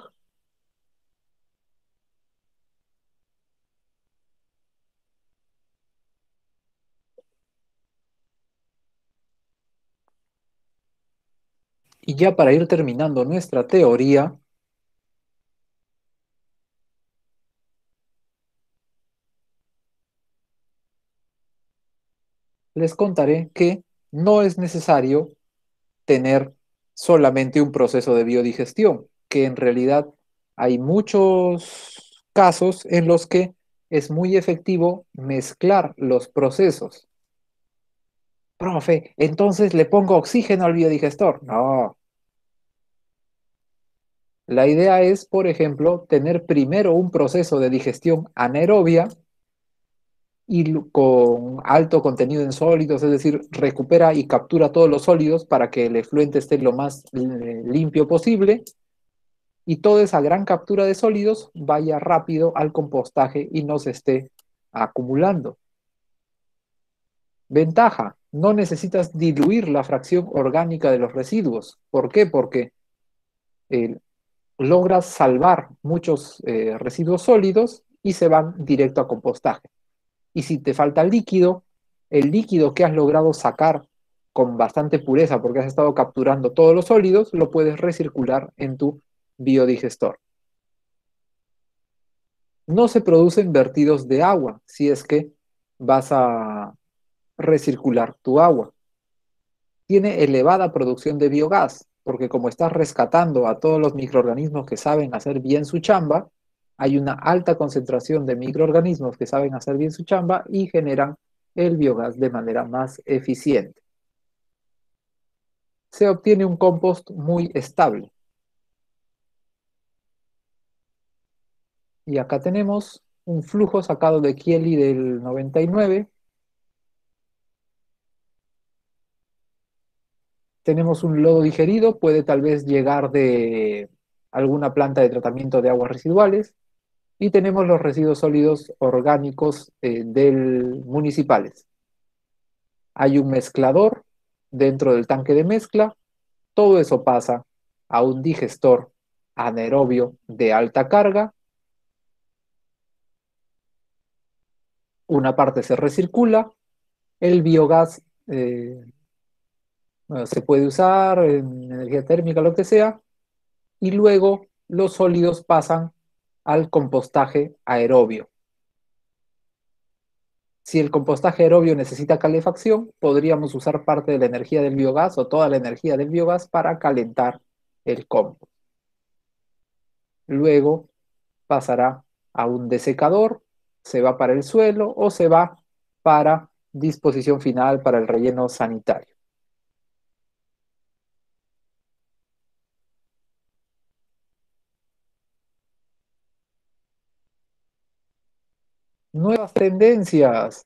Y ya para ir terminando nuestra teoría, les contaré que no es necesario tener solamente un proceso de biodigestión, que en realidad hay muchos casos en los que es muy efectivo mezclar los procesos. Profe, entonces le pongo oxígeno al biodigestor. No, la idea es, por ejemplo, tener primero un proceso de digestión anaerobia y con alto contenido en sólidos, es decir, recupera y captura todos los sólidos para que el efluente esté lo más eh, limpio posible y toda esa gran captura de sólidos vaya rápido al compostaje y no se esté acumulando. Ventaja, no necesitas diluir la fracción orgánica de los residuos. ¿Por qué? Porque eh, logras salvar muchos eh, residuos sólidos y se van directo a compostaje. Y si te falta líquido, el líquido que has logrado sacar con bastante pureza porque has estado capturando todos los sólidos, lo puedes recircular en tu biodigestor. No se producen vertidos de agua si es que vas a recircular tu agua. Tiene elevada producción de biogás, porque como estás rescatando a todos los microorganismos que saben hacer bien su chamba, hay una alta concentración de microorganismos que saben hacer bien su chamba y generan el biogás de manera más eficiente. Se obtiene un compost muy estable. Y acá tenemos un flujo sacado de Chieli del noventa y nueve. Tenemos un lodo digerido, puede tal vez llegar de alguna planta de tratamiento de aguas residuales. Y tenemos los residuos sólidos orgánicos eh, del, municipales. Hay un mezclador dentro del tanque de mezcla. Todo eso pasa a un digestor anaerobio de alta carga. Una parte se recircula. El biogás eh, bueno, se puede usar en energía térmica, lo que sea. Y luego los sólidos pasan al compostaje aerobio. Si el compostaje aerobio necesita calefacción, podríamos usar parte de la energía del biogás o toda la energía del biogás para calentar el compost. Luego pasará a un desecador, se va para el suelo o se va para disposición final para el relleno sanitario. Nuevas tendencias.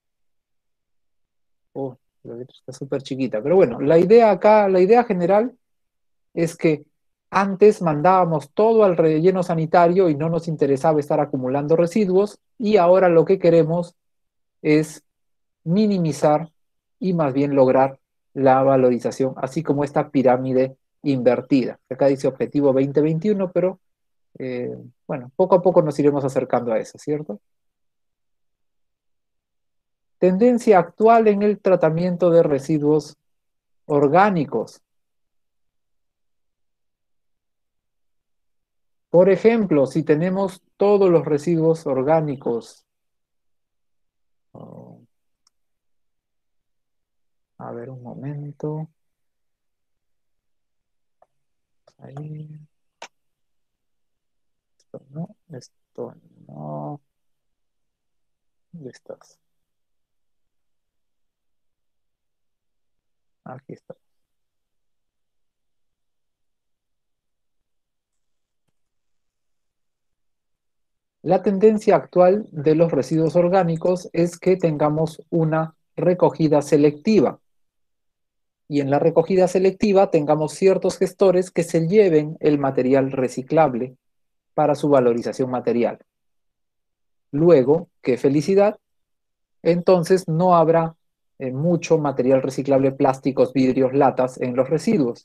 Oh, la letra está súper chiquita, pero bueno, la idea acá, la idea general es que antes mandábamos todo al relleno sanitario y no nos interesaba estar acumulando residuos y ahora lo que queremos es minimizar y más bien lograr la valorización, así como esta pirámide invertida. Acá dice objetivo veinte veintiuno, pero eh, bueno, poco a poco nos iremos acercando a eso, ¿cierto? Tendencia actual en el tratamiento de residuos orgánicos. Por ejemplo, si tenemos todos los residuos orgánicos, oh, a ver un momento, ahí, esto no, esto no, ¿dónde estás? Aquí está. La tendencia actual de los residuos orgánicos es que tengamos una recogida selectiva. Y en la recogida selectiva tengamos ciertos gestores que se lleven el material reciclable para su valorización material. Luego, qué felicidad, entonces no habrá eh, mucho material reciclable, plásticos, vidrios, latas en los residuos.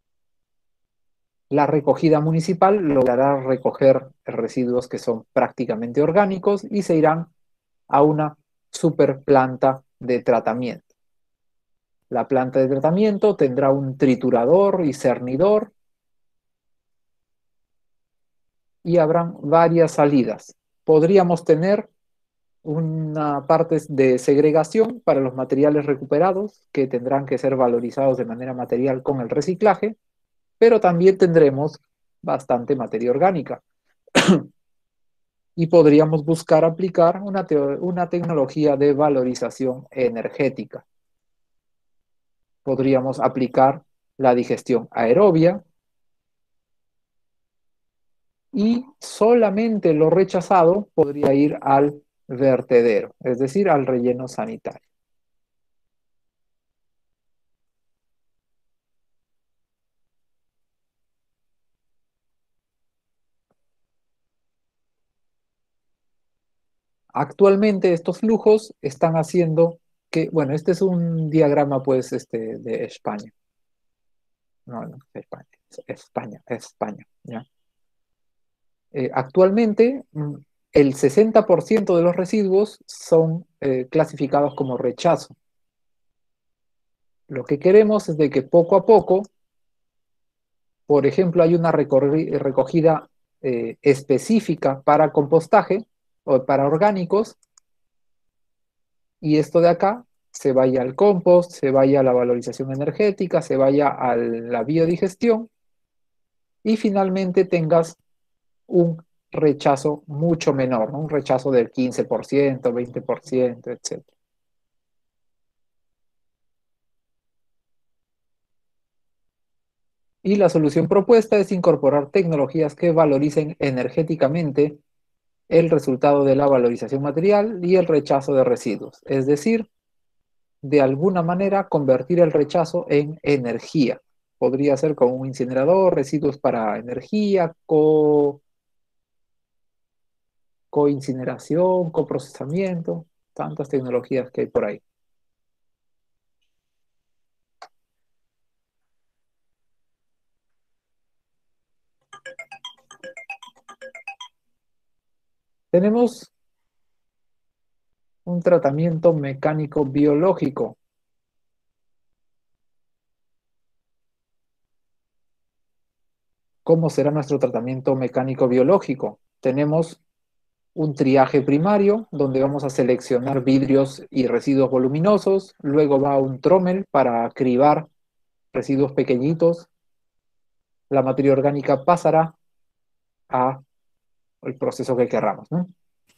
La recogida municipal logrará recoger residuos que son prácticamente orgánicos y se irán a una super planta de tratamiento. La planta de tratamiento tendrá un triturador y cernidor y habrán varias salidas. Podríamos tener una parte de segregación para los materiales recuperados que tendrán que ser valorizados de manera material con el reciclaje, pero también tendremos bastante materia orgánica. Y podríamos buscar aplicar una, una tecnología de valorización energética. Podríamos aplicar la digestión aerobia y solamente lo rechazado podría ir al vertedero, es decir, al relleno sanitario. Actualmente estos flujos están haciendo que, bueno, este es un diagrama pues este, de España. No, no, España, España, España, ¿ya? Eh, actualmente, mm, el sesenta por ciento de los residuos son eh, clasificados como rechazo. Lo que queremos es de que poco a poco, por ejemplo, hay una recogida eh, específica para compostaje o para orgánicos, y esto de acá se vaya al compost, se vaya a la valorización energética, se vaya a la biodigestión, y finalmente tengas un rechazo mucho menor, ¿no? Un rechazo del quince por ciento, veinte por ciento, etcétera. Y la solución propuesta es incorporar tecnologías que valoricen energéticamente el resultado de la valorización material y el rechazo de residuos. Es decir, de alguna manera convertir el rechazo en energía. Podría ser como un incinerador, residuos para energía, co, co-incineración, coprocesamiento, tantas tecnologías que hay por ahí. Tenemos un tratamiento mecánico biológico. ¿Cómo será nuestro tratamiento mecánico biológico? Tenemos un triaje primario, donde vamos a seleccionar vidrios y residuos voluminosos, luego va un trommel para cribar residuos pequeñitos, la materia orgánica pasará a el proceso que querramos, ¿no?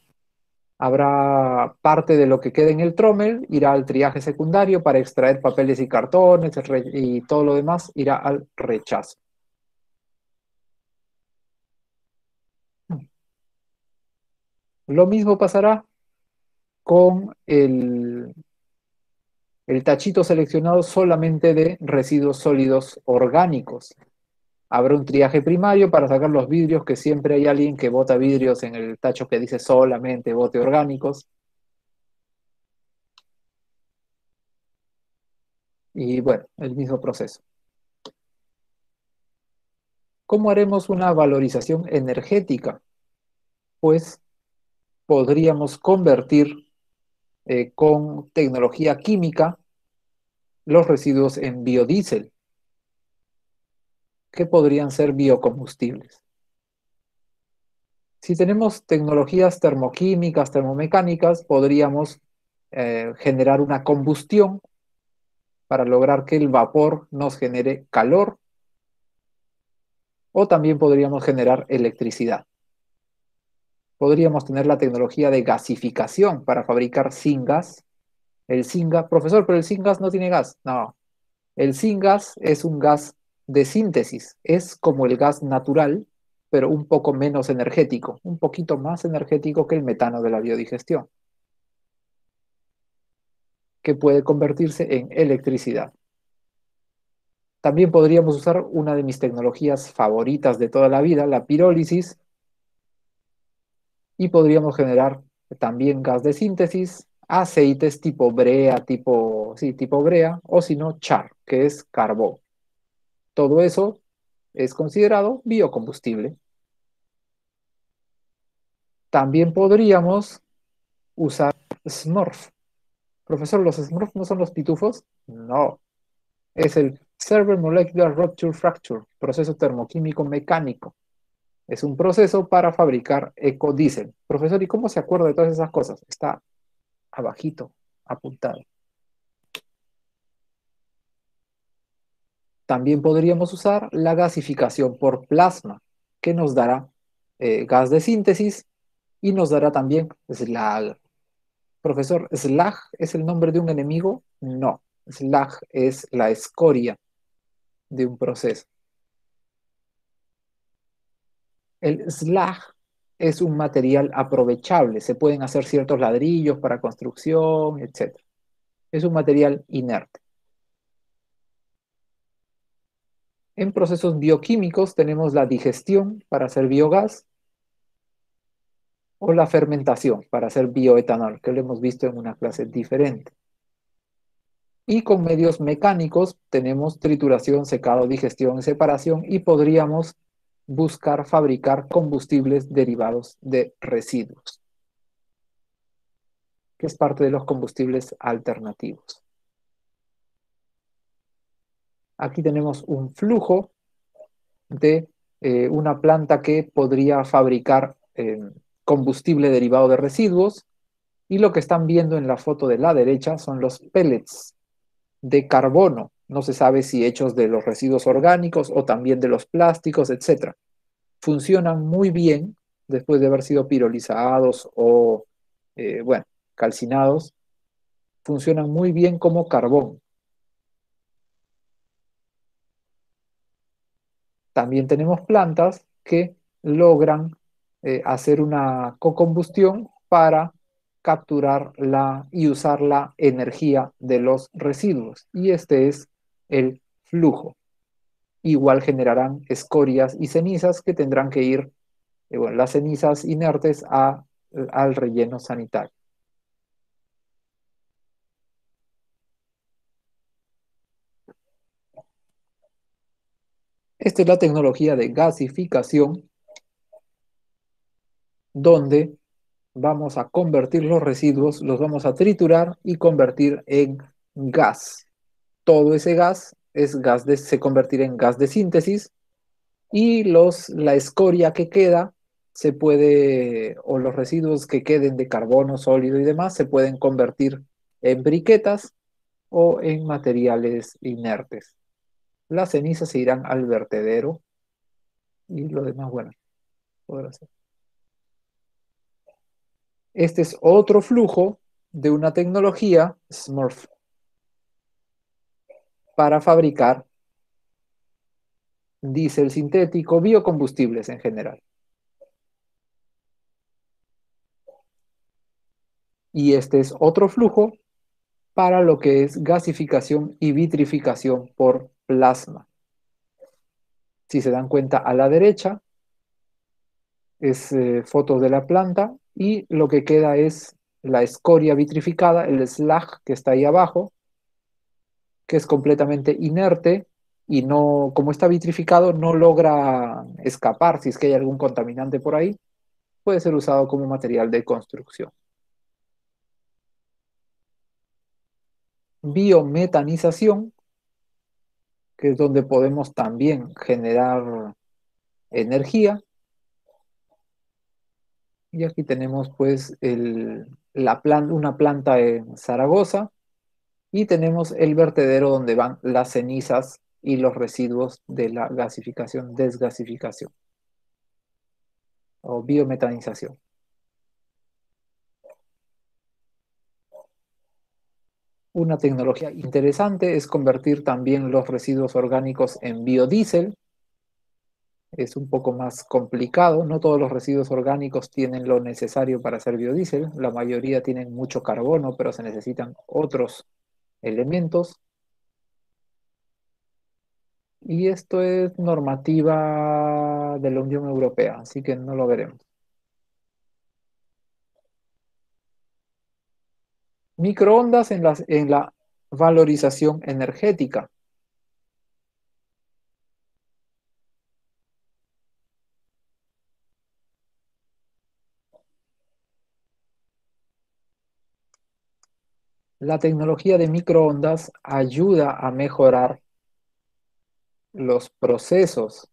Habrá parte de lo que quede en el trommel, irá al triaje secundario para extraer papeles y cartones, y todo lo demás irá al rechazo. Lo mismo pasará con el, el tachito seleccionado solamente de residuos sólidos orgánicos. Habrá un triaje primario para sacar los vidrios, que siempre hay alguien que bota vidrios en el tacho que dice solamente bote orgánicos. Y bueno, el mismo proceso. ¿Cómo haremos una valorización energética? Pues podríamos convertir eh, con tecnología química los residuos en biodiesel, que podrían ser biocombustibles. Si tenemos tecnologías termoquímicas, termomecánicas, podríamos eh, generar una combustión para lograr que el vapor nos genere calor, o también podríamos generar electricidad. Podríamos tener la tecnología de gasificación para fabricar syngas. El syngas, profesor, pero el syngas no tiene gas. No, el syngas es un gas de síntesis, es como el gas natural, pero un poco menos energético, un poquito más energético que el metano de la biodigestión, que puede convertirse en electricidad. También podríamos usar una de mis tecnologías favoritas de toda la vida, la pirólisis, y podríamos generar también gas de síntesis, aceites tipo brea, tipo, sí, tipo brea, o si no, char, que es carbón. Todo eso es considerado biocombustible. También podríamos usar Smurf. Profesor, ¿los Smurf no son los pitufos? No, es el Server Molecular Rupture Fracture, proceso termoquímico mecánico. Es un proceso para fabricar ecodiesel. Profesor, ¿y cómo se acuerda de todas esas cosas? Está abajito, apuntado. También podríamos usar la gasificación por plasma, que nos dará eh, gas de síntesis y nos dará también slag. Profesor, ¿slag es el nombre de un enemigo? No, slag es la escoria de un proceso. El slag es un material aprovechable, se pueden hacer ciertos ladrillos para construcción, etcétera. Es un material inerte. En procesos bioquímicos tenemos la digestión para hacer biogás o la fermentación para hacer bioetanol, que lo hemos visto en una clase diferente. Y con medios mecánicos tenemos trituración, secado, digestión, separación y podríamos buscar fabricar combustibles derivados de residuos, que es parte de los combustibles alternativos. Aquí tenemos un flujo de eh, una planta que podría fabricar eh, combustible derivado de residuos y lo que están viendo en la foto de la derecha son los pellets de carbono. No se sabe si hechos de los residuos orgánicos o también de los plásticos, etcétera. Funcionan muy bien después de haber sido pirolizados o, eh, bueno, calcinados. Funcionan muy bien como carbón. También tenemos plantas que logran eh, hacer una cocombustión para capturar la, y usar la energía de los residuos. Y este es el flujo. Igual generarán escorias y cenizas que tendrán que ir, eh, bueno, las cenizas inertes a, al relleno sanitario. Esta es la tecnología de gasificación, donde vamos a convertir los residuos, los vamos a triturar y convertir en gas. Todo ese gas es gas de, se convertirá en gas de síntesis y los, la escoria que queda se puede, o los residuos que queden de carbono sólido y demás, se pueden convertir en briquetas o en materiales inertes. Las cenizas se irán al vertedero y lo demás, bueno, podrá ser. Este es otro flujo de una tecnología Smurf para fabricar diésel sintético, biocombustibles en general. Y este es otro flujo para lo que es gasificación y vitrificación por plasma. Si se dan cuenta, a la derecha es eh, fotos de la planta y lo que queda es la escoria vitrificada, el slag que está ahí abajo, que es completamente inerte y no, como está vitrificado, no logra escapar si es que hay algún contaminante por ahí, puede ser usado como material de construcción. Biometanización, que es donde podemos también generar energía. Y aquí tenemos pues el, la plan, una planta en Zaragoza y tenemos el vertedero donde van las cenizas y los residuos de la gasificación, desgasificación o biometanización. Una tecnología interesante es convertir también los residuos orgánicos en biodiesel. Es un poco más complicado, no todos los residuos orgánicos tienen lo necesario para hacer biodiesel, la mayoría tienen mucho carbono, pero se necesitan otros elementos. Y esto es normativa de la Unión Europea, así que no lo veremos. Microondas en, las, en la valorización energética. La tecnología de microondas ayuda a mejorar los procesos.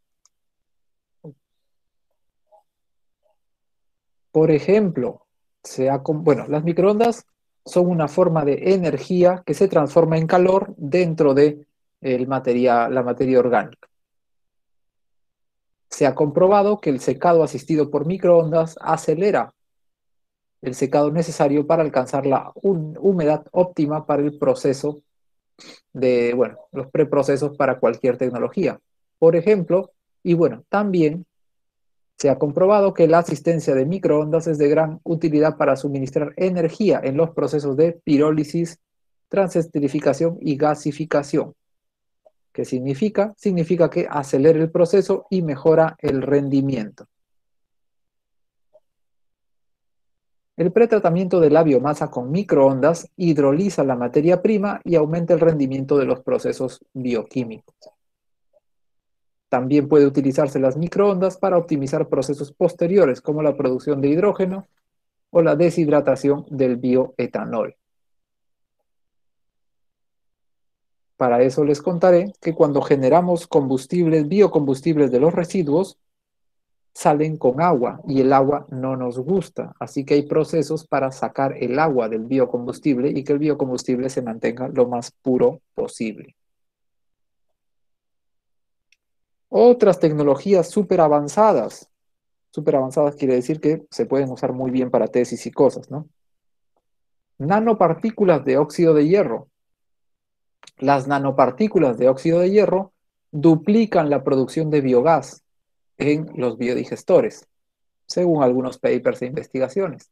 Por ejemplo, se ha, bueno, las microondas son una forma de energía que se transforma en calor dentro de el materia, la materia orgánica. Se ha comprobado que el secado asistido por microondas acelera el secado necesario para alcanzar la humedad óptima para el proceso de, bueno, los preprocesos para cualquier tecnología. Por ejemplo, y bueno, también se ha comprobado que la asistencia de microondas es de gran utilidad para suministrar energía en los procesos de pirólisis, transesterificación y gasificación. ¿Qué significa? Significa que acelera el proceso y mejora el rendimiento. El pretratamiento de la biomasa con microondas hidroliza la materia prima y aumenta el rendimiento de los procesos bioquímicos. También puede utilizarse las microondas para optimizar procesos posteriores como la producción de hidrógeno o la deshidratación del bioetanol. Para eso les contaré que cuando generamos combustibles, biocombustibles de los residuos, salen con agua y el agua no nos gusta. Así que hay procesos para sacar el agua del biocombustible y que el biocombustible se mantenga lo más puro posible. Otras tecnologías súper avanzadas. Súper avanzadas quiere decir que se pueden usar muy bien para tesis y cosas, ¿no? Nanopartículas de óxido de hierro. Las nanopartículas de óxido de hierro duplican la producción de biogás en los biodigestores, según algunos papers e investigaciones.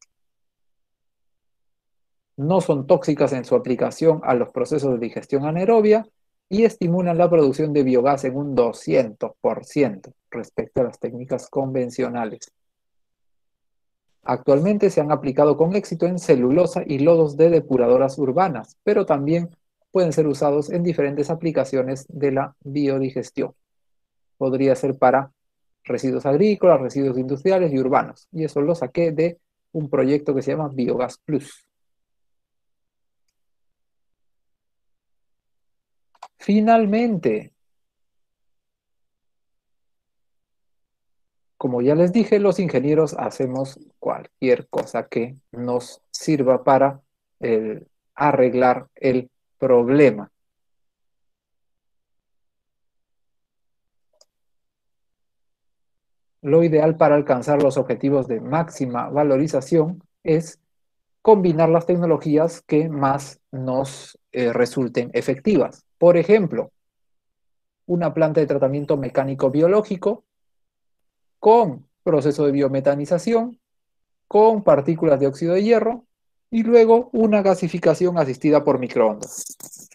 No son tóxicas en su aplicación a los procesos de digestión anaerobia y estimulan la producción de biogás en un doscientos por ciento respecto a las técnicas convencionales. Actualmente se han aplicado con éxito en celulosa y lodos de depuradoras urbanas, pero también pueden ser usados en diferentes aplicaciones de la biodigestión. Podría ser para residuos agrícolas, residuos industriales y urbanos. Y eso lo saqué de un proyecto que se llama Biogas Plus. Finalmente, como ya les dije, los ingenieros hacemos cualquier cosa que nos sirva para el, arreglar el problema. Lo ideal para alcanzar los objetivos de máxima valorización es combinar las tecnologías que más nos eh, resulten efectivas. Por ejemplo, una planta de tratamiento mecánico biológico con proceso de biometanización, con partículas de óxido de hierro y luego una gasificación asistida por microondas.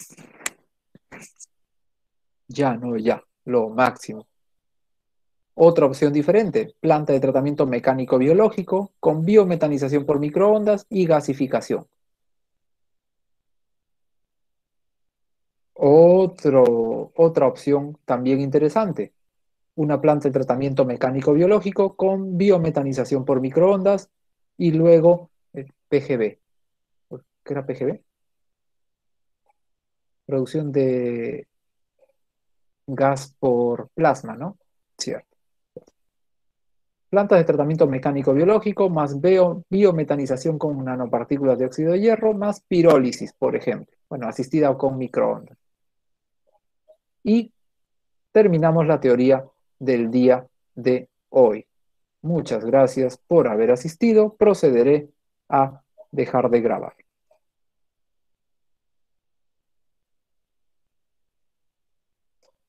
Ya, no, ya, lo máximo. Otra opción diferente, planta de tratamiento mecánico biológico con biometanización por microondas y gasificación. Otro, otra opción también interesante, una planta de tratamiento mecánico biológico con biometanización por microondas y luego eh, P G B. ¿Qué era P G B? Producción de gas por plasma, ¿no? Cierto. Plantas de tratamiento mecánico biológico más bio, biometanización con nanopartículas de óxido de hierro más pirólisis, por ejemplo. Bueno, asistida con microondas. Y terminamos la teoría del día de hoy. Muchas gracias por haber asistido. Procederé a dejar de grabar.